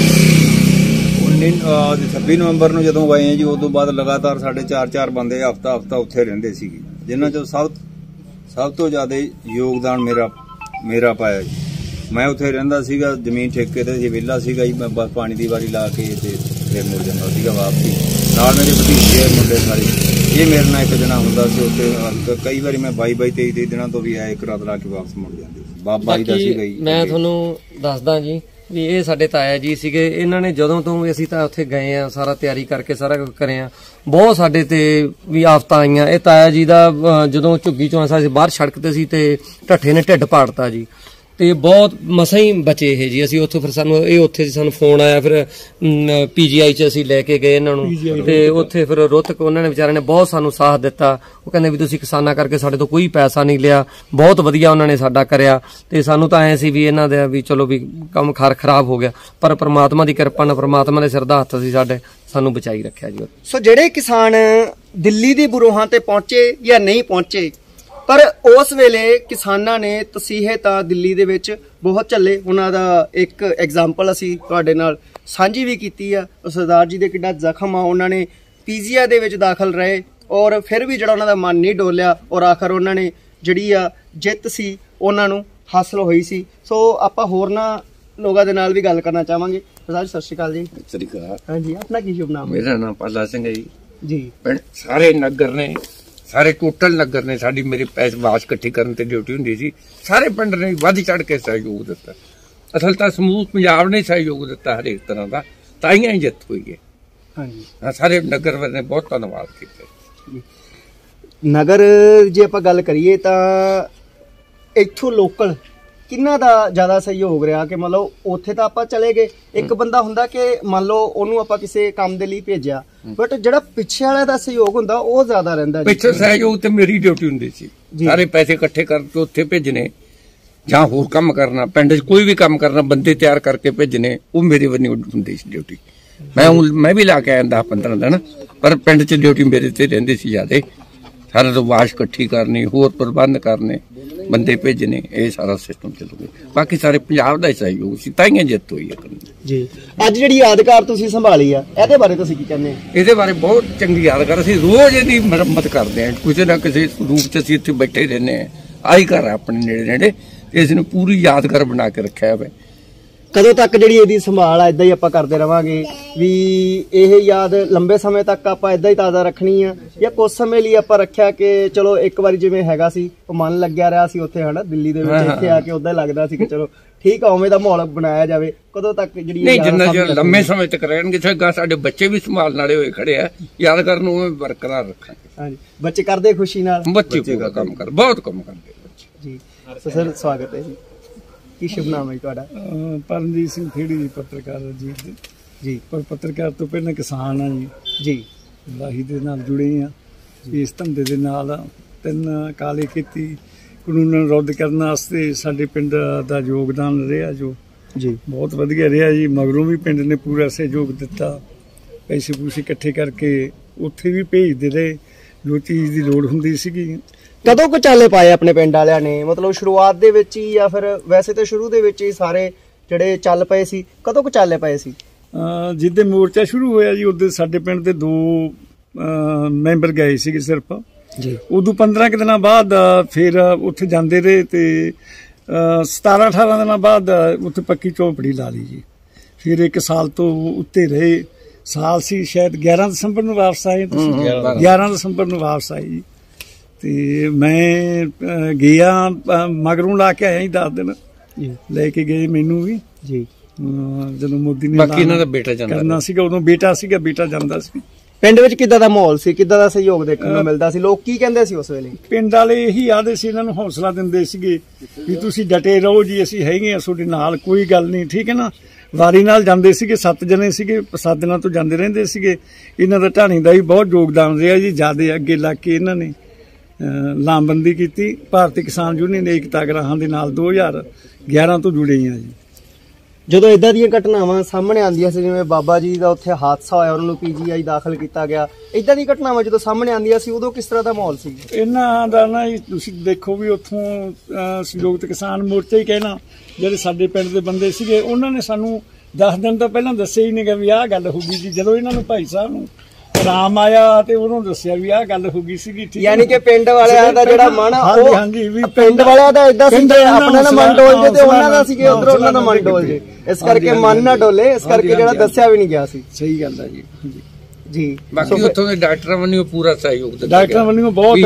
ਛੱਬੀ ਨਵੰਬਰ ਨੂੰ ਜਦੋਂ ਗਏ ਆ ਜੀ, ਉਸ ਤੋਂ ਬਾਅਦ ਲਗਾਤਾਰ ਸਾਡੇ ਚਾਰ ਚਾਰ ਬੰਦੇ ਹਫਤਾ ਹਫਤਾ ਉੱਥੇ ਰਹਿੰਦੇ ਸੀਗੇ, ਜਿਨ੍ਹਾਂ ਚੋਂ ਸਭ ਸਭ ਤੋਂ ਜ਼ਿਆਦਾ ਯੋਗਦਾਨ ਮੇਰਾ ਮੇਰਾ ਪਾਇਆ ਜੀ। ਮੈਂ ਉੱਥੇ ਰਹਿੰਦਾ ਸੀਗਾ, ਜ਼ਮੀਨ ਠੇਕੇ ਤੇ ਸੀ, ਵਿਹਲਾ ਸੀਗਾ ਜੀ, ਮੈਂ ਬਸ ਪਾਣੀ ਦੀ ਵਾਰੀ ਲਾ ਕੇ ਤੇ ਫਿਰ ਮੁੜ ਜਾਂਦਾ ਸੀਗਾ ਵਾਪਸੀ। ਨਾਲ ਮੇਰੇ ਭਤੀਜੇ ਮੁੰਡੇ ਸਾਰੇ, ਇਹ ਮੇਰੇ ਨਾਲ ਇੱਕ ਦਿਨਾਂ ਹੁੰਦਾ ਸੀ ਉੱਥੇ। ਕਈ ਵਾਰੀ ਮੈਂ ਬਾਈ ਬਾਈ ਤੇਈ ਤੇਈ ਦਿਨਾਂ ਤੋਂ ਵੀ ਆਇਆ, ਇੱਕ ਰਾਤ ਲਾ ਕੇ ਵਾਪਸ ਮੁੜ ਜਾਂਦੇ ਸੀ। ਬਾਬਾ ਜੀ ਦਾ ਸੀਗਾ ਜੀ। ਮੈਂ ਤੁਹਾਨੂੰ ਦੱਸਦਾ ਜੀ ਵੀ ਇਹ ਸਾਡੇ ਤਾਇਆ ਜੀ ਸੀਗੇ। ਇਹਨਾਂ ਨੇ ਜਦੋਂ ਤੋਂ ਵੀ ਅਸੀਂ ਤਾਂ ਉੱਥੇ ਗਏ ਆ, ਸਾਰਾ ਤਿਆਰੀ ਕਰਕੇ ਸਾਰਾ ਕੁਝ ਕਰੇ ਆ, ਬਹੁਤ ਸਾਡੇ ਤੇ ਵੀ ਆਫਤਾਂ ਆਈਆਂ। ਇਹ ਤਾਇਆ ਜੀ ਦਾ ਜਦੋਂ ਝੁੱਗੀ ਚੋਂ ਅਸੀਂ ਬਾਹਰ ਸੜਕ ਤੇ ਸੀ ਤੇ ਢੱਠੇ ਨੇ ਢਿੱਡ ਪਾੜਤਾ ਜੀ, ਤੇ ਬਹੁਤ ਮਸਾਂ ਹੀ ਬਚੇ ਇਹ ਜੀ। ਅਸੀਂ ਉੱਥੋਂ ਫਿਰ ਸਾਨੂੰ ਇਹ ਉੱਥੇ ਸਾਨੂੰ ਫੋਨ ਆਇਆ, ਫਿਰ ਪੀਜੀਆਈ ਚ ਅਸੀਂ ਲੈ ਕੇ ਗਏ ਇਹਨਾਂ ਨੂੰ, ਤੇ ਉੱਥੇ ਫਿਰ ਰੋਹਤਕ ਉਹਨਾਂ ਨੇ ਵਿਚਾਰਿਆਂ ਨੇ ਬਹੁਤ ਸਾਨੂੰ ਸਾਥ ਦਿੱਤਾ। ਉਹ ਕਹਿੰਦੇ ਵੀ ਤੁਸੀਂ ਕਿਸਾਨਾਂ ਕਰਕੇ ਸਾਡੇ ਤੋਂ ਕੋਈ ਪੈਸਾ ਨਹੀਂ ਲਿਆ, ਬਹੁਤ ਵਧੀਆ ਉਹਨਾਂ ਨੇ ਸਾਡਾ ਕਰਿਆ। ਤੇ ਸਾਨੂੰ ਤਾਂ ਐਂ ਸੀ ਵੀ ਇਹਨਾਂ ਦੇ ਵੀ ਚਲੋ ਵੀ ਕੰਮ ਖਰ ਖਰਾਬ ਹੋ ਗਿਆ, ਪਰ ਪ੍ਰਮਾਤਮਾ ਦੀ ਕਿਰਪਾ ਨਾਲ, ਪ੍ਰਮਾਤਮਾ ਦੇ ਸਿਰ ਦਾ ਹੱਥ ਸੀ ਸਾਡੇ, ਸਾਨੂੰ ਬਚਾਈ ਰੱਖਿਆ ਜੀ। ਸੋ ਜਿਹੜੇ ਕਿਸਾਨ ਦਿੱਲੀ ਦੀ ਬੁਰੂਹਾਂ ਤੇ ਪਹੁੰਚੇ ਜਾਂ ਨਹੀਂ ਪਹੁੰਚੇ, ਪਰ ਉਸ ਵੇਲੇ ਕਿਸਾਨਾਂ ਨੇ ਤਸੀਹੇ ਤਾਂ ਦਿੱਲੀ ਦੇ ਵਿੱਚ ਬਹੁਤ ਝੱਲੇ। ਉਹਨਾਂ ਦਾ ਇੱਕ ਐਗਜ਼ਾਮਪਲ ਅਸੀਂ ਤੁਹਾਡੇ ਨਾਲ ਸਾਂਝੀ ਵੀ ਕੀਤੀ ਆ। ਸਰਦਾਰ ਜੀ ਦੇ ਕਿੰਨਾ ਜ਼ਖਮ ਆ, ਉਹਨਾਂ ਨੇ ਪੀਜੀਆਈ ਦੇ ਵਿੱਚ ਦਾਖਲ ਰਹੇ, ਔਰ ਫਿਰ ਵੀ ਜਿਹੜਾ ਉਹਨਾਂ ਦਾ ਮਨ ਨਹੀਂ ਡੋਲਿਆ, ਔਰ ਆਖਰ ਉਹਨਾਂ ਨੇ ਜਿਹੜੀ ਆ ਜਿੱਤ ਸੀ ਉਹਨਾਂ ਨੂੰ ਹਾਸਲ ਹੋਈ ਸੀ। ਸੋ ਆਪਾਂ ਹੋਰਨਾਂ ਲੋਕਾਂ ਦੇ ਨਾਲ ਵੀ ਗੱਲ ਕਰਨਾ ਚਾਹਾਂਗੇ। ਸਰਦਾਰ ਜੀ ਸਤਿ ਸ਼੍ਰੀ ਅਕਾਲ ਜੀ। ਸਤਿ ਸ਼੍ਰੀ ਅਕਾਲ। ਹਾਂਜੀ, ਆਪਣਾ ਕੀ ਸ਼ੁਭ ਨਾਮ? ਮੇਰਾ ਨਾਮ ਪਾਲਾ ਸਿੰਘ ਹੈ ਜੀ। ਜੀ, ਸਾਰੇ ਨਗਰ ਨੇ, ਸਾਰੇ ਟੋਟਲ ਨਗਰ ਨੇ ਸਾਡੀ ਮੇਰੀ ਪੈਸ ਬਾਸ ਇਕੱਠੀ ਕਰਨ ਤੇ ਡਿਊਟੀ ਹੁੰਦੀ ਸੀ। ਸਾਰੇ ਪਿੰਡ ਨੇ ਵੱਧ ਚੜ ਕੇ ਸਹਿਯੋਗ ਦਿੱਤਾ। ਅਸਲ ਤਾਂ ਸਮੂਹ ਪੰਜਾਬ ਨੇ ਸਹਿਯੋਗ ਦਿੱਤਾ ਹਰੇਕ ਤਰ੍ਹਾਂ ਦਾ, ਤਾਂ ਹੀ ਜਿੱਤ ਹੋਈ ਹੈ। ਹਾਂਜੀ, ਸਾਰੇ ਨਗਰ ਵਾਲੇ ਨੇ ਬਹੁਤ ਧੰਨਵਾਦ ਕੀਤਾ। ਨਗਰ ਜੇ ਆਪਾਂ ਗੱਲ ਕਰੀਏ ਤਾਂ ਇੱਥੋਂ ਲੋਕਲ ਕਿੰਨਾ ਦਾ ਜ਼ਿਆਦਾ ਸਹਿਯੋਗ ਰਿਹਾ? ਕਿ ਮਤਲਬ ਉੱਥੇ ਤਾਂ ਆਪਾਂ ਚਲੇ ਗਏ, ਇੱਕ ਬੰਦਾ ਹੁੰਦਾ ਕਿ ਮੰਨ ਲਓ ਉਹਨੂੰ ਆਪਾਂ ਕਿਸੇ ਕੰਮ ਦੇ ਲਈ ਭੇਜਿਆ, ਬਟ ਜਿਹੜਾ ਪਿੱਛੇ ਵਾਲੇ ਦਾ ਸਹਿਯੋਗ ਹੁੰਦਾ ਉਹ ਜ਼ਿਆਦਾ ਰਹਿੰਦਾ। ਪਿੱਛੇ ਸਹਿਯੋਗ ਤੇ ਮੇਰੀ ਡਿਊਟੀ ਹੁੰਦੀ ਸੀ, ਸਾਰੇ ਪੈਸੇ ਇਕੱਠੇ ਕਰਕੇ ਉੱਥੇ ਭੇਜਣੇ, ਜਾਂ ਹੋਰ ਕੰਮ ਕਰਨਾ, ਪਿੰਡ 'ਚ ਕੋਈ ਵੀ ਕੰਮ ਕਰਨਾ, ਬੰਦੇ ਤਿਆਰ ਕਰਕੇ ਭੇਜਣੇ, ਉਹ ਮੇਰੇ ਵੱਲੋਂ ਹੁੰਦੀ ਸੀ ਡਿਊਟੀ। ਮੈਂ ਮੈਂ ਵੀ ਲਾ ਕੇ ਆਇਆ ਦਸ ਪੰਦਰਾਂ ਦਿਨ, ਪਰ ਪਿੰਡ 'ਚ ਡਿਊਟੀ ਮੇਰੇ ਤੇ ਰਹਿੰਦੀ ਸੀ ਜ਼ਿਆਦਾ। ਸਾਰਾ ਤੋਂ ਵਾਸ਼ ਇਕੱਠੀ ਕਰਨੀ, ਹੋਰ ਪ੍ਰਬੰਧ ਕਰਨੇ, ਬੰਦੇ ਭੇਜਣੇ, ਇਹ ਸਾਰਾ ਸਿਸਟਮ ਚੱਲੂਗਾ। ਬਾਕੀ ਸਾਰੇ ਪੰਜਾਬ ਦਾ ਹੀ ਸਹਿਯੋਗ ਸੀ, ਤਾਂ ਹੀ ਜਿੱਤ ਹੋਈ ਹੈ ਜੀ। ਅੱਜ ਜਿਹੜੀ ਯਾਦਗਾਰ ਤੁਸੀਂ ਸੰਭਾਲੀ ਆ, ਇਹਦੇ ਬਾਰੇ ਤੁਸੀਂ ਕੀ ਕਹਿੰਦੇ? ਇਹਦੇ ਬਾਰੇ ਬਹੁਤ ਚੰਗੀ ਯਾਦਗਾਰ, ਅਸੀਂ ਰੋਜ਼ ਇਹਦੀ ਮੁਰੰਮਤ ਕਰਦੇ ਹਾਂ, ਕਿਸੇ ਨਾ ਕਿਸੇ ਰੂਪ 'ਚ ਅਸੀਂ ਇੱਥੇ ਬੈਠੇ ਰਹਿੰਦੇ ਹਾਂ। ਆਹੀ ਘਰ ਆਪਣੇ ਨੇੜੇ ਨੇੜੇ, ਇਸ ਨੂੰ ਪੂਰੀ ਯਾਦਗਾਰ ਬਣਾ ਕੇ ਰੱਖਿਆ ਹੋਇਆ। ਕਦੋਂ ਤੱਕ ਜਿਹੜੀ ਇਹਦੀ ਸੰਭਾਲ ਆ ਇਦਾਂ ਹੀ ਆਪਾਂ ਕਰਦੇ ਰਵਾਂਗੇ ਵੀ ਇਹ ਯਾਦ ਲੰਬੇ ਸਮੇਂ ਤੱਕ ਆਪਾਂ ਇਦਾਂ ਹੀ ਤਾਜ਼ਾ ਰੱਖਣੀ ਆ, ਜਾਂ ਕੁਝ ਸਮੇਂ ਲਈ ਆਪਾਂ ਰੱਖਿਆ ਕਿ ਚਲੋ ਇੱਕ ਵਾਰੀ ਜਿਵੇਂ ਹੈਗਾ ਸੀ ਉਹ ਮਨ ਲੱਗਿਆ ਰਿਹਾ ਸੀ ਉੱਥੇ, ਹਨਾ ਦਿੱਲੀ ਦੇ ਵਿੱਚ, ਇੱਥੇ ਆ ਕੇ ਉਦਾਂ ਹੀ ਲੱਗਦਾ ਸੀ ਕਿ ਚਲੋ ਠੀਕ ਆ, ਉਵੇਂ ਦਾ ਮਾਹੌਲ ਬਣਾਇਆ ਜਾਵੇ? ਕਦੋਂ ਤੱਕ ਜਿਹੜੀ ਨਹੀਂ, ਜਿੰਨਾ ਚਿਰ ਲੰਮੇ ਸਮੇਂ ਤੱਕ ਰਹਿਣਗੇ, ਸਾਡੇ ਬੱਚੇ ਵੀ ਸੰਭਾਲਣ ਵਾਲੇ ਹੋਏ ਖੜੇ ਆ, ਯਾਦਗਾਰ ਨੂੰ ਉਵੇਂ ਬਰਕਰਾਰ ਰੱਖਾਂਗੇ। ਹਾਂਜੀ, ਬੱਚੇ ਕਰਦੇ ਖੁਸ਼ੀ ਨਾਲ? ਬੱਚੇ ਪੂਰਾ ਕੰਮ ਕਰ, ਬਹੁਤ ਕੰਮ ਕਰਦੇ ਬੱਚੇ ਜੀ। ਸਰ ਸਵਾਗਤ ਹੈ ਜੀ। ਕੀ ਸ਼ੁਭ ਨਾਮ ਹੈ ਤੁਹਾਡਾ? ਪਰਮਜੀਤ ਸਿੰਘ ਖੇੜੀ ਜੀ, ਪੱਤਰਕਾਰ ਜੀ। ਜੀ, ਪਰ ਪੱਤਰਕਾਰ ਤੋਂ ਪਹਿਲਾਂ ਕਿਸਾਨ ਆ ਜੀ। ਜੀ, ਲਾਹੀ ਦੇ ਨਾਲ ਜੁੜੇ ਆ, ਇਸ ਧੰਦੇ ਦੇ ਨਾਲ। ਤਿੰਨ ਕਾਲੇ ਖੇਤੀ ਕਾਨੂੰਨ ਰੱਦ ਕਰਨ ਵਾਸਤੇ ਸਾਡੇ ਪਿੰਡ ਦਾ ਯੋਗਦਾਨ ਰਿਹਾ ਜੋ ਜੀ ਬਹੁਤ ਵਧੀਆ ਰਿਹਾ ਜੀ। ਮਗਰੋਂ ਵੀ ਪਿੰਡ ਨੇ ਪੂਰਾ ਸਹਿਯੋਗ ਦਿੱਤਾ, ਪੈਸੇ ਪੂਸੇ ਇਕੱਠੇ ਕਰਕੇ ਉੱਥੇ ਵੀ ਭੇਜਦੇ ਰਹੇ ਜੋ ਚੀਜ਼ ਦੀ ਲੋੜ ਹੁੰਦੀ ਸੀਗੀ। ਕਦੋਂ ਕੁ ਚਾਲੇ ਪਾਏ ਆਪਣੇ ਪਿੰਡ ਵਾਲਿਆਂ ਨੇ? ਮਤਲਬ ਸ਼ੁਰੂਆਤ ਦੇ ਵਿੱਚ ਹੀ, ਜਾਂ ਫਿਰ ਵੈਸੇ ਤਾਂ ਸ਼ੁਰੂ ਦੇ ਵਿੱਚ ਹੀ ਸਾਰੇ ਜਿਹੜੇ ਚੱਲ ਪਏ ਸੀ? ਕਦੋਂ ਕੁ ਚਾਲੇ ਪਏ ਸੀ? ਜਿੱਦੇ ਮੋਰਚਾ ਸ਼ੁਰੂ ਹੋਇਆ ਜੀ, ਉਦੋਂ ਸਾਡੇ ਪਿੰਡ ਦੇ ਦੋ ਮੈਂਬਰ ਗਏ ਸੀਗੇ ਸਿਰਫ ਜੀ। ਉਦੋਂ ਪੰਦਰਾਂ ਕੁ ਦਿਨਾਂ ਬਾਅਦ ਫਿਰ ਉੱਥੇ ਜਾਂਦੇ ਰਹੇ ਤੇ ਸਤਾਰਾਂ ਅਠਾਰਾਂ ਦਿਨਾਂ ਬਾਅਦ ਉੱਥੇ ਪੱਕੀ ਝੋਪੜੀ ਲਾ ਲਈ ਜੀ। ਫਿਰ ਇੱਕ ਸਾਲ ਤੋਂ ਉੱਤੇ ਰਹੇ, ਸਾਲ ਸੀ ਸ਼ਾਇਦ ਗਿਆਰਾਂ ਦਸੰਬਰ ਨੂੰ ਵਾਪਸ ਆਏ ਤੁਸੀਂ, ਗਿਆਰਾਂ ਦਸੰਬਰ ਨੂੰ ਵਾਪਸ ਆਏ ਜੀ। ਤੇ ਮੈਂ ਗਿਆ ਮਗਰੋਂ ਲਾ ਕੇ ਆਇਆ ਜੀ, ਦਸ ਦਿਨ ਲੈ ਕੇ ਗਏ ਮੈਨੂੰ ਵੀ ਜੀ। ਜਦੋਂ ਮੋਦੀ ਨੇ ਬਾਕੀ ਇਹਨਾਂ ਦਾ ਬੇਟਾ ਜਾਂਦਾ ਕਰਨਾ ਸੀਗਾ, ਉਦੋਂ ਬੇਟਾ ਸੀਗਾ, ਬੇਟਾ ਜਾਂਦਾ ਸੀ। ਪਿੰਡ ਵਿੱਚ ਕਿੱਦਾਂ ਦਾ ਮਾਹੌਲ ਸੀ, ਕਿੱਦਾਂ ਦਾ ਸਹਿਯੋਗ ਦੇਖਣ ਨੂੰ ਮਿਲਦਾ ਸੀ, ਲੋਕ ਕੀ ਕਹਿੰਦੇ ਸੀ ਉਸ ਵੇਲੇ? ਪਿੰਡ ਵਾਲੇ ਇਹੀ ਆਖਦੇ ਸੀ, ਇਹਨਾਂ ਨੂੰ ਹੌਸਲਾ ਦਿੰਦੇ ਸੀਗੇ ਵੀ ਤੁਸੀਂ ਡਟੇ ਰਹੋ ਜੀ, ਅਸੀਂ ਹੈਗੇ ਆ ਤੁਹਾਡੇ ਨਾਲ, ਕੋਈ ਗੱਲ ਨਹੀਂ, ਠੀਕ ਹੈ ਨਾ। ਵਾਰੀ ਨਾਲ ਜਾਂਦੇ ਸੀਗੇ, ਸੱਤ ਜਣੇ ਸੀਗੇ, ਸੱਤ ਦਿਨਾਂ ਤੋਂ ਜਾਂਦੇ ਰਹਿੰਦੇ ਸੀਗੇ। ਇਹਨਾਂ ਦਾ ਢਾਣੀ ਦਾ ਵੀ ਬਹੁਤ ਯੋਗਦਾਨ ਰਿਹਾ ਜੀ, ਜਿਆਦਾ ਅੱਗੇ ਲੱਗ ਕੇ ਇਹਨਾਂ ਨੇ ਲਾਮਬੰਦੀ ਕੀਤੀ। ਭਾਰਤੀ ਕਿਸਾਨ ਯੂਨੀਅਨ ਏਕਤਾ ਗਰਾਹਾਂ ਦੇ ਨਾਲ ਦੋ ਹਜ਼ਾਰ ਗਿਆਰਾਂ ਤੋਂ ਜੁੜੇ ਆ ਜੀ। ਜਦੋਂ ਇਦਾਂ ਦੀਆਂ ਘਟਨਾਵਾਂ ਸਾਹਮਣੇ ਆਉਂਦੀਆਂ ਸੀ, ਜਿਵੇਂ ਬਾਬਾ ਜੀ ਦਾ ਉੱਥੇ ਹਾਦਸਾ ਹੋਇਆ, ਉਹਨਾਂ ਨੂੰ ਪੀਜੀਆਈ ਦਾਖਲ ਕੀਤਾ ਗਿਆ, ਇਦਾਂ ਦੀਆਂ ਘਟਨਾਵਾਂ ਜਦੋਂ ਸਾਹਮਣੇ ਆਉਂਦੀਆਂ ਸੀ, ਉਦੋਂ ਕਿਸ ਤਰ੍ਹਾਂ ਦਾ ਮਾਹੌਲ ਸੀ? ਇਹਨਾਂ ਦਾ ਨਾ ਤੁਸੀਂ ਦੇਖੋ ਵੀ ਉੱਥੋਂ ਸੰਯੁਕਤ ਕਿਸਾਨ ਮੋਰਚਾ ਹੀ ਕਹਿਣਾ, ਜਿਹੜੇ ਸਾਡੇ ਪਿੰਡ ਦੇ ਬੰਦੇ ਸੀਗੇ, ਉਹਨਾਂ ਨੇ ਸਾਨੂੰ ਦਸ ਦਿਨ ਤੋਂ ਪਹਿਲਾਂ ਦੱਸਿਆ ਹੀ ਨਹੀਂ ਗਾ ਵੀ ਆਹ ਗੱਲ ਹੋ ਗਈ ਜੀ। ਜਦੋਂ ਇਹਨਾਂ ਨੂੰ ਭਾਈ ਸਾਹਿਬ ਨੂੰ ਆਰਾਮ ਆਇਆ ਤੇ ਉਹਨੂੰ ਦੱਸਿਆ ਵੀ ਆਹ ਗੱਲ ਹੋ ਗਈ ਸੀਗੀ। ਯਾਨੀ ਕਿ ਪਿੰਡ ਵਾਲਿਆਂ ਦਾ ਜਿਹੜਾ ਮਨ, ਹਾਂਜੀ ਹਾਂਜੀ, ਵੀ ਪਿੰਡ ਵਾਲਿਆਂ ਦਾ ਇਦਾਂ ਸੀ ਆਪਣਾ ਨਾ ਮਨ ਡੋਲ ਜੇ, ਤੇ ਉਹਨਾਂ ਦਾ ਸੀ ਉਧਰ ਉਹਨਾਂ ਦਾ ਮਨ ਡੋਲ ਜੇ, ਇਸ ਕਰਕੇ ਮਨ ਨਾ ਡੋਲੇ, ਇਸ ਕਰਕੇ ਜਿਹੜਾ ਦੱਸਿਆ ਵੀ ਨਹੀਂ ਗਿਆ ਸੀ। ਸਹੀ ਗੱਲ ਹੈ ਜੀ ਜੀ। ਬਾਕੀ ਉੱਥੋਂ ਦੇ ਡਾਕਟਰਾਂ ਵੱਲੋਂ ਪੂਰਾ ਸਹਿਯੋਗ ਦਿੱਤਾ, ਡਾਕਟਰਾਂ ਵੱਲੋਂ ਬਹੁਤ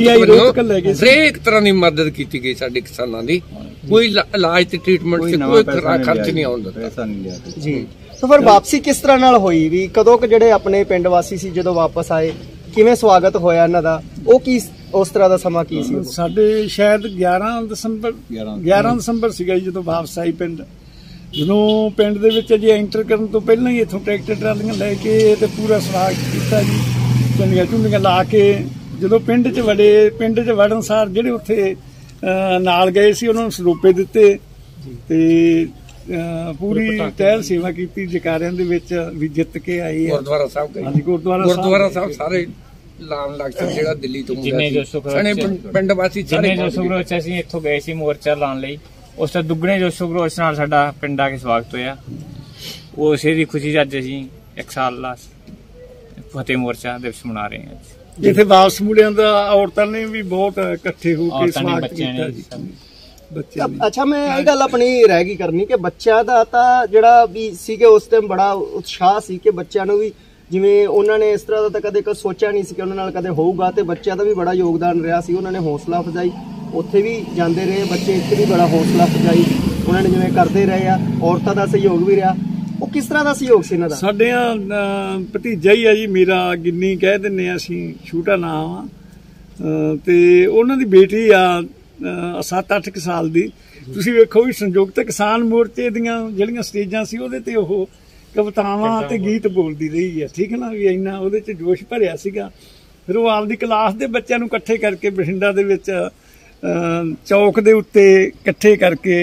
ਹਰੇਕ ਤਰ੍ਹਾਂ ਦੀ ਮਦਦ ਕੀਤੀ ਗਈ ਸਾਡੇ ਕਿਸਾਨਾਂ ਦੀ। ਕੋਈ ਇਲਾਜ ਤੇ ਟ੍ਰੀਟਮੈਂਟ ਤੇ ਕੋਈ ਖਰਚ ਨਹੀਂ ਆਉਂਦਾ ਜੀ। ਸੋ ਫਿਰ ਵਾਪਸੀ ਕਿਸ ਤਰ੍ਹਾਂ ਨਾਲ ਹੋਈ, ਵੀ ਕਦੋਂ ਕੁ ਜਿਹੜੇ ਆਪਣੇ ਪਿੰਡ ਵਾਸੀ ਸੀ ਜਦੋਂ ਵਾਪਸ ਆਏ, ਕਿਵੇਂ ਸਵਾਗਤ ਹੋਇਆ ਇਹਨਾਂ ਦਾ, ਉਹ ਕੀ ਉਸ ਤਰ੍ਹਾਂ ਦਾ ਸਮਾਂ ਕੀ ਸੀ? ਸਾਡੇ ਸ਼ਾਇਦ ਗਿਆਰਾਂ ਦਸੰਬਰ ਗਿਆਰਾਂ ਦਸੰਬਰ ਸੀਗਾ ਜੀ ਜਦੋਂ ਵਾਪਸ ਆਈ ਪਿੰਡ। ਜਦੋਂ ਪਿੰਡ ਦੇ ਵਿੱਚ ਅਜੇ ਐਂਟਰ ਕਰਨ ਤੋਂ ਪਹਿਲਾਂ ਹੀ ਇੱਥੋਂ ਟਰੈਕਟਰ ਟਰਾਲੀਆਂ ਲੈ ਕੇ ਤੇ ਪੂਰਾ ਸਵਾਗਤ ਕੀਤਾ ਜੀ, ਚੰਡੀਆਂ ਝੁੰਡੀਆਂ ਲਾ ਕੇ। ਜਦੋਂ ਪਿੰਡ 'ਚ ਵੜੇ, ਪਿੰਡ 'ਚ ਵੜਨ ਸਾਰ ਜਿਹੜੇ ਉੱਥੇ ਨਾਲ ਗਏ ਸੀ ਉਹਨਾਂ ਨੂੰ ਸਰੂਪੇ ਦਿੱਤੇ ਤੇ ਪੂਰੀ ਟਹਿਲ ਸੇਵਾ ਕੀਤੀ ਜਕਾਰਿਆਂ ਦੇ ਵਿੱਚ ਵੀ ਜਿੱਤ ਕੇ ਆਏ ਆ। ਗੁਰਦੁਆਰਾ ਸਾਹਿਬ ਗਏ, ਹਾਂਜੀ ਗੁਰਦੁਆਰਾ ਗੁਰਦੁਆਰਾ ਸਾਹਿਬ ਸਾਰੇ ਲਾਮ ਲੱਗ ਸਕ ਜਿਹੜਾ ਦਿੱਲੀ ਤੋਂ ਜਿੰਨੇ ਜੋ ਸੁਖਰੋਚ ਪਿੰਡ ਵਾਸੀ ਸਾਰੇ ਜਿੰਨੇ ਜੋ ਸੁਖਰੋਚ ਅਸੀਂ ਇੱਥੋਂ ਗਏ ਸੀ ਮੋਰਚਾ ਲਾਉਣ ਲਈ, ਉਸ ਤੋਂ ਦੁੱਗਣੇ ਜੋ ਸੁਖਰੋਚ ਨਾਲ ਸਾਡਾ ਪਿੰਡ ਆ ਕੇ ਸਵਾਗਤ ਹੋਇਆ। ਉਹ ਉਸੇ ਦੀ ਖੁਸ਼ੀ 'ਚ ਅੱਜ ਅਸੀਂ ਇੱਕ ਸਾਲ ਦਾ ਫਤਿਹ ਮੋਰਚਾ ਦਿਵਸ ਮਨਾ ਰਹੇ ਹਾਂ। ਜਿੱਥੇ ਵਾਪਸ ਮੁੰਡਿਆਂ ਦਾ ਔਰਤਾਂ ਨੇ ਵੀ ਬਹੁਤ ਇਕੱਠੇ ਹੋ ਕੇ ਸਵਾਗਤ ਕੀਤਾ ਜੀ। ਅੱਛਾ, ਮੈਂ ਇਹ ਗੱਲ ਆਪਣੀ ਰਹਿ ਗਈ ਕਰਨੀ ਕਿ ਬੱਚਿਆਂ ਦਾ ਤਾਂ ਜਿਹੜਾ ਵੀ ਸੀਗੇ ਉਸ ਟਾਈਮ ਬੜਾ ਉਤਸ਼ਾਹ ਸੀ ਕਿ ਬੱਚਿਆਂ ਨੂੰ ਵੀ, ਜਿਵੇਂ ਉਹਨਾਂ ਨੇ ਇਸ ਤਰ੍ਹਾਂ ਦਾ ਤਾਂ ਕਦੇ ਕਦੇ ਸੋਚਿਆ ਨਹੀਂ ਸੀ ਕਿ ਉਹਨਾਂ ਨਾਲ ਕਦੇ ਹੋਊਗਾ, ਤੇ ਬੱਚਿਆਂ ਦਾ ਵੀ ਬੜਾ ਯੋਗਦਾਨ ਰਿਹਾ ਸੀ। ਉਹਨਾਂ ਨੇ ਹੌਸਲਾ ਅਫਜ਼ਾਈ, ਉੱਥੇ ਵੀ ਜਾਂਦੇ ਰਹੇ ਬੱਚੇ, ਇੱਥੇ ਵੀ ਬੜਾ ਹੌਸਲਾ ਅਫਜ਼ਾਈ ਉਹਨਾਂ ਨੇ ਜਿਵੇਂ ਕਰਦੇ ਰਹੇ ਆ। ਔਰਤਾਂ ਦਾ ਸਹਿਯੋਗ ਵੀ ਰਿਹਾ, ਉਹ ਕਿਸ ਤਰ੍ਹਾਂ ਦਾ ਸਹਿਯੋਗ ਸੀ ਇਹਨਾਂ ਦਾ? ਸਾਡੇ ਭਤੀਜਾ ਹੀ ਆ ਜੀ ਮੇਰਾ, ਗਿੰਨੀ ਕਹਿ ਦਿੰਦੇ ਆ ਅਸੀਂ, ਛੋਟਾ ਨਾਮ ਆ, ਤੇ ਉਹਨਾਂ ਦੀ ਬੇਟੀ ਆ ਸੱਤ ਅੱਠ ਕੁ ਸਾਲ ਦੀ। ਤੁਸੀਂ ਵੇਖੋ ਵੀ ਸੰਯੁਕਤ ਕਿਸਾਨ ਮੋਰਚੇ ਦੀਆਂ ਜਿਹੜੀਆਂ ਸਟੇਜਾਂ ਸੀ ਉਹਦੇ ਤੇ ਉਹ ਕਵਿਤਾਵਾਂ ਤੇ ਗੀਤ ਬੋਲਦੀ ਰਹੀ ਹੈ, ਠੀਕ ਹੈ ਨਾ, ਵੀ ਇੰਨਾ ਉਹਦੇ 'ਚ ਜੋਸ਼ ਭਰਿਆ ਸੀਗਾ। ਫਿਰ ਉਹ ਆਪਦੀ ਕਲਾਸ ਦੇ ਬੱਚਿਆਂ ਨੂੰ ਇਕੱਠੇ ਕਰਕੇ ਬਠਿੰਡਾ ਦੇ ਵਿੱਚ ਚੌਕ ਦੇ ਉੱਤੇ ਇਕੱਠੇ ਕਰਕੇ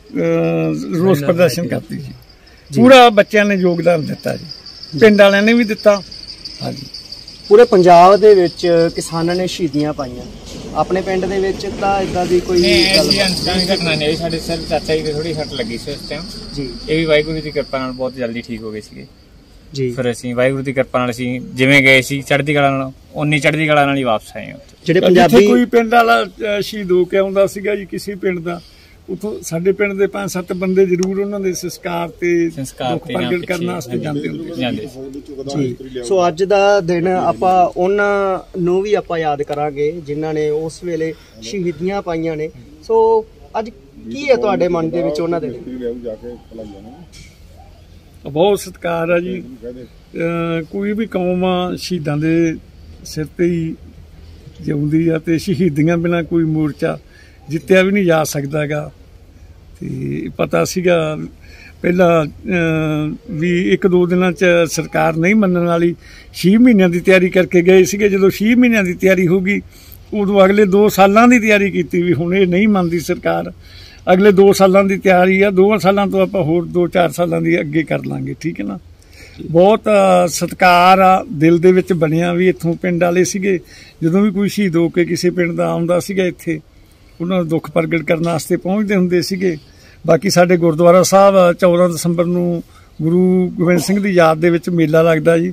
ਰੋਸ ਪ੍ਰਦਰਸ਼ਨ ਕਰਦੀ ਸੀ। ਪੂਰਾ ਬੱਚਿਆਂ ਨੇ ਯੋਗਦਾਨ ਦਿੱਤਾ ਜੀ, ਪਿੰਡ ਵਾਲਿਆਂ ਨੇ ਵੀ ਦਿੱਤਾ। ਹਾਂਜੀ, ਪੂਰੇ ਪੰਜਾਬ ਦੇ ਵਿੱਚ ਕਿਸਾਨਾਂ ਨੇ ਸ਼ਹੀਦੀਆਂ ਪਾਈਆਂ, ਆਪਣੇ ਪਿੰਡ ਦੇ ਵਿੱਚ ਤਾਂ ਇਦਾਂ ਦੀ ਕੋਈ ਘਟਨਾ ਨਹੀਂ। ਸਾਡੇ ਸਰ ਚਾਚਾ ਜੀ ਦੀ ਥੋੜੀ ਸੱਟ ਲੱਗੀ ਸੀ ਉਸ ਟਾਈਮ ਜੀ, ਇਹ ਵੀ ਵਾਹਿਗੁਰੂ ਦੀ ਕਿਰਪਾ ਨਾਲ ਬਹੁਤ ਜਲਦੀ ਠੀਕ ਹੋ ਗਏ ਸੀਗੇ ਜੀ। ਫਿਰ ਅਸੀਂ ਵਾਹਿਗੁਰੂ ਦੀ ਕਿਰਪਾ ਨਾਲ ਅਸੀਂ ਜਿਵੇਂ ਗਏ ਸੀ ਚੜ੍ਹਦੀ ਕਲਾ ਨਾਲ, ਉਨੀ ਚੜ੍ਹਦੀ ਕਲਾ ਨਾਲ ਹੀ ਵਾਪਸ ਆਏ ਹਾਂ। ਜਿਹੜੇ ਪੰਜਾਬੀ ਕੋਈ ਪਿੰਡ ਵਾਲਾ ਸ਼ਹੀਦ ਹੋ ਕੇ ਆਉਂਦਾ ਸੀਗਾ ਜੀ ਕਿਸੇ ਪਿੰਡ ਦਾ, ਉਥੋਂ ਸਾਡੇ ਪਿੰਡ ਦੇ ਪੰਜ ਸੱਤ ਬੰਦੇ ਜ਼ਰੂਰ ਉਹਨਾਂ ਦੇ ਸੰਸਕਾਰ ਤੇ ਦੁੱਖ ਪ੍ਰਗਟ ਕਰਨ ਵਾਸਤੇ ਜਾਂਦੇ ਹੁੰਦੇ ਸੀ। ਸੋ ਅੱਜ ਦਾ ਦਿਨ ਆਪਾਂ ਉਹਨਾਂ ਨੂੰ ਵੀ ਆਪਾਂ ਯਾਦ ਕਰਾਂਗੇ ਜਿਨ੍ਹਾਂ ਨੇ ਉਸ ਵੇਲੇ ਸ਼ਹੀਦੀਆਂ ਪਾਈਆਂ ਨੇ। ਸੋ ਅੱਜ ਕੀ ਹੈ ਤੁਹਾਡੇ ਮਨ ਦੇ ਵਿੱਚ ਉਹਨਾਂ ਦੇ ਲਈ? ਬਹੁਤ ਸਤਿਕਾਰ ਆ ਜੀ। ਕੋਈ ਵੀ ਕੌਮ ਆ ਸ਼ਹੀਦਾਂ ਦੇ ਸਿਰ ਤੇ ਹੀ ਜਿਉਂਦੀ ਆ, ਤੇ ਸ਼ਹੀਦੀਆਂ ਬਿਨਾਂ ਕੋਈ ਮੋਰਚਾ ਜਿੱਤਿਆ ਵੀ ਨਹੀਂ ਜਾ ਸਕਦਾ ਗਾ। ਤੇ ਪਤਾ ਸੀਗਾ ਪਹਿਲਾਂ ਵੀ ਇੱਕ ਦੋ ਦਿਨਾਂ 'ਚ ਸਰਕਾਰ ਨਹੀਂ ਮੰਨਣ ਵਾਲੀ, ਛੇ ਮਹੀਨਿਆਂ ਦੀ ਤਿਆਰੀ ਕਰਕੇ ਗਏ ਸੀਗੇ। ਜਦੋਂ ਛੇ ਮਹੀਨਿਆਂ ਦੀ ਤਿਆਰੀ ਹੋ ਗਈ ਉਦੋਂ ਅਗਲੇ ਦੋ ਸਾਲਾਂ ਦੀ ਤਿਆਰੀ ਕੀਤੀ ਵੀ ਹੁਣ ਇਹ ਨਹੀਂ ਮੰਨਦੀ ਸਰਕਾਰ, ਅਗਲੇ ਦੋ ਸਾਲਾਂ ਦੀ ਤਿਆਰੀ ਆ, ਦੋ ਸਾਲਾਂ ਤੋਂ ਆਪਾਂ ਹੋਰ ਦੋ ਚਾਰ ਸਾਲਾਂ ਦੀ ਅੱਗੇ ਕਰ ਲਾਂਗੇ, ਠੀਕ ਹੈ ਨਾ। ਬਹੁਤ ਸਤਿਕਾਰ ਆ ਦਿਲ ਦੇ ਵਿੱਚ ਬਣਿਆ ਵੀ ਇੱਥੋਂ ਪਿੰਡ ਵਾਲੇ ਸੀਗੇ, ਜਦੋਂ ਵੀ ਕੋਈ ਸ਼ਹੀਦ ਹੋ ਕੇ ਕਿਸੇ ਪਿੰਡ ਦਾ ਆਉਂਦਾ ਸੀਗਾ ਇੱਥੇ ਉਹਨਾਂ ਨੂੰ ਦੁੱਖ ਪ੍ਰਗਟ ਕਰਨ ਵਾਸਤੇ ਪਹੁੰਚਦੇ ਹੁੰਦੇ ਸੀਗੇ। ਬਾਕੀ ਸਾਡੇ ਗੁਰਦੁਆਰਾ ਸਾਹਿਬ ਚੌਦਾਂ ਦਸੰਬਰ ਨੂੰ ਗੁਰੂ ਗੋਬਿੰਦ ਸਿੰਘ ਦੀ ਯਾਦ ਦੇ ਵਿੱਚ ਮੇਲਾ ਲੱਗਦਾ ਜੀ,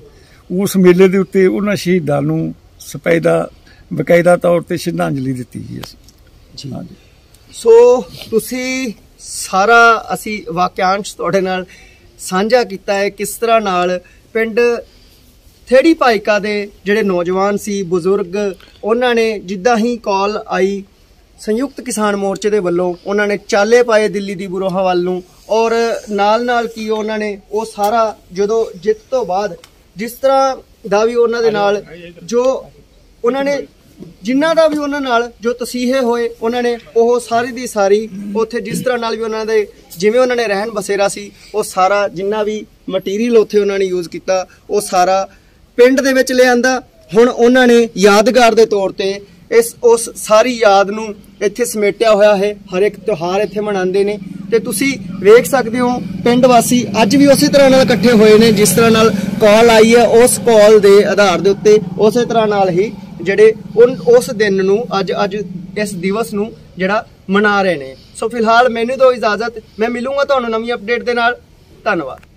ਉਸ ਮੇਲੇ ਦੇ ਉੱਤੇ ਉਹਨਾਂ ਸ਼ਹੀਦਾਂ ਨੂੰ ਸਪੈਦਾ ਬਕਾਇਦਾ ਤੌਰ ਤੇ ਸ਼ਰਧਾਂਜਲੀ ਦਿੱਤੀ ਜੀ ਅਸੀਂ। ਜੀ ਸੋ ਤੁਸੀਂ ਸਾਰਾ ਅਸੀਂ ਵਾਕਿਆਂਸ਼ ਤੁਹਾਡੇ ਨਾਲ ਸਾਂਝਾ ਕੀਤਾ ਹੈ ਕਿਸ ਤਰ੍ਹਾਂ ਨਾਲ ਪਿੰਡ ਥੇੜੀ ਭਾਈਕਾ ਦੇ ਜਿਹੜੇ ਨੌਜਵਾਨ ਸੀ ਬਜ਼ੁਰਗ ਉਹਨਾਂ ਨੇ ਜਿੱਦਾਂ ਹੀ ਕਾਲ ਆਈ ਸੰਯੁਕਤ ਕਿਸਾਨ ਮੋਰਚੇ ਦੇ ਵੱਲੋਂ ਉਹਨਾਂ ਨੇ ਚਾਲੇ ਪਾਏ ਦਿੱਲੀ ਦੀ ਬੁਰੋਹਾ ਵੱਲ ਨੂੰ ਔਰ ਨਾਲ ਨਾਲ ਕੀ ਉਹਨਾਂ ਨੇ ਉਹ ਸਾਰਾ ਜਦੋਂ ਜਿੱਤ ਤੋਂ ਬਾਅਦ ਜਿਸ ਤਰ੍ਹਾਂ ਦਾ ਵੀ ਉਹਨਾਂ ਦੇ ਨਾਲ ਜੋ ਉਹਨਾਂ ਨੇ ਜਿਨ੍ਹਾਂ ਦਾ ਵੀ ਉਹਨਾਂ ਨਾਲ ਜੋ ਤਸੀਹੇ ਹੋਏ ਉਹਨਾਂ ਨੇ ਉਹ ਸਾਰੀ ਦੀ ਸਾਰੀ ਉੱਥੇ ਜਿਸ ਤਰ੍ਹਾਂ ਨਾਲ ਵੀ ਉਹਨਾਂ ਦੇ ਜਿਵੇਂ ਉਹਨਾਂ ਨੇ ਰਹਿਣ ਬਸੇਰਾ ਸੀ ਉਹ ਸਾਰਾ ਜਿੰਨਾ ਵੀ ਮਟੀਰੀਅਲ ਉੱਥੇ ਉਹਨਾਂ ਨੇ ਯੂਜ਼ ਕੀਤਾ ਉਹ ਸਾਰਾ ਪਿੰਡ ਦੇ ਵਿੱਚ ਲਿਆਂਦਾ। ਹੁਣ ਉਹਨਾਂ ਨੇ ਯਾਦਗਾਰ ਦੇ ਤੌਰ ਤੇ ਇਸ ਉਸ ਸਾਰੀ ਯਾਦ ਨੂੰ ਇੱਥੇ ਸਮੇਟਿਆ ਹੋਇਆ ਹੈ। ਹਰ ਇੱਕ ਤਿਉਹਾਰ ਇੱਥੇ ਮਨਾਉਂਦੇ ਨੇ ਤੇ ਤੁਸੀਂ ਵੇਖ ਸਕਦੇ ਹੋ ਪਿੰਡ ਵਾਸੀ ਅੱਜ ਵੀ ਉਸੇ ਤਰ੍ਹਾਂ ਨਾਲ ਇਕੱਠੇ ਹੋਏ ਨੇ ਜਿਸ ਤਰ੍ਹਾਂ ਨਾਲ ਕਾਲ ਆਈ ਹੈ ਉਸ ਕਾਲ ਦੇ ਆਧਾਰ ਦੇ ਉੱਤੇ ਉਸੇ ਤਰ੍ਹਾਂ ਨਾਲ ਹੀ ਜਿਹੜੇ ਉਸ ਦਿਨ ਨੂੰ ਅੱਜ ਅੱਜ ਇਸ ਦਿਵਸ ਨੂੰ ਜਿਹੜਾ ਮਨਾ ਰਹੇ ਨੇ। ਸੋ ਫਿਲਹਾਲ ਮੈਨੂੰ ਦਿਓ ਇਜਾਜ਼ਤ, ਮੈਂ ਮਿਲੂੰਗਾ ਤੁਹਾਨੂੰ ਨਵੀਂ ਅਪਡੇਟ ਦੇ ਨਾਲ। ਧੰਨਵਾਦ।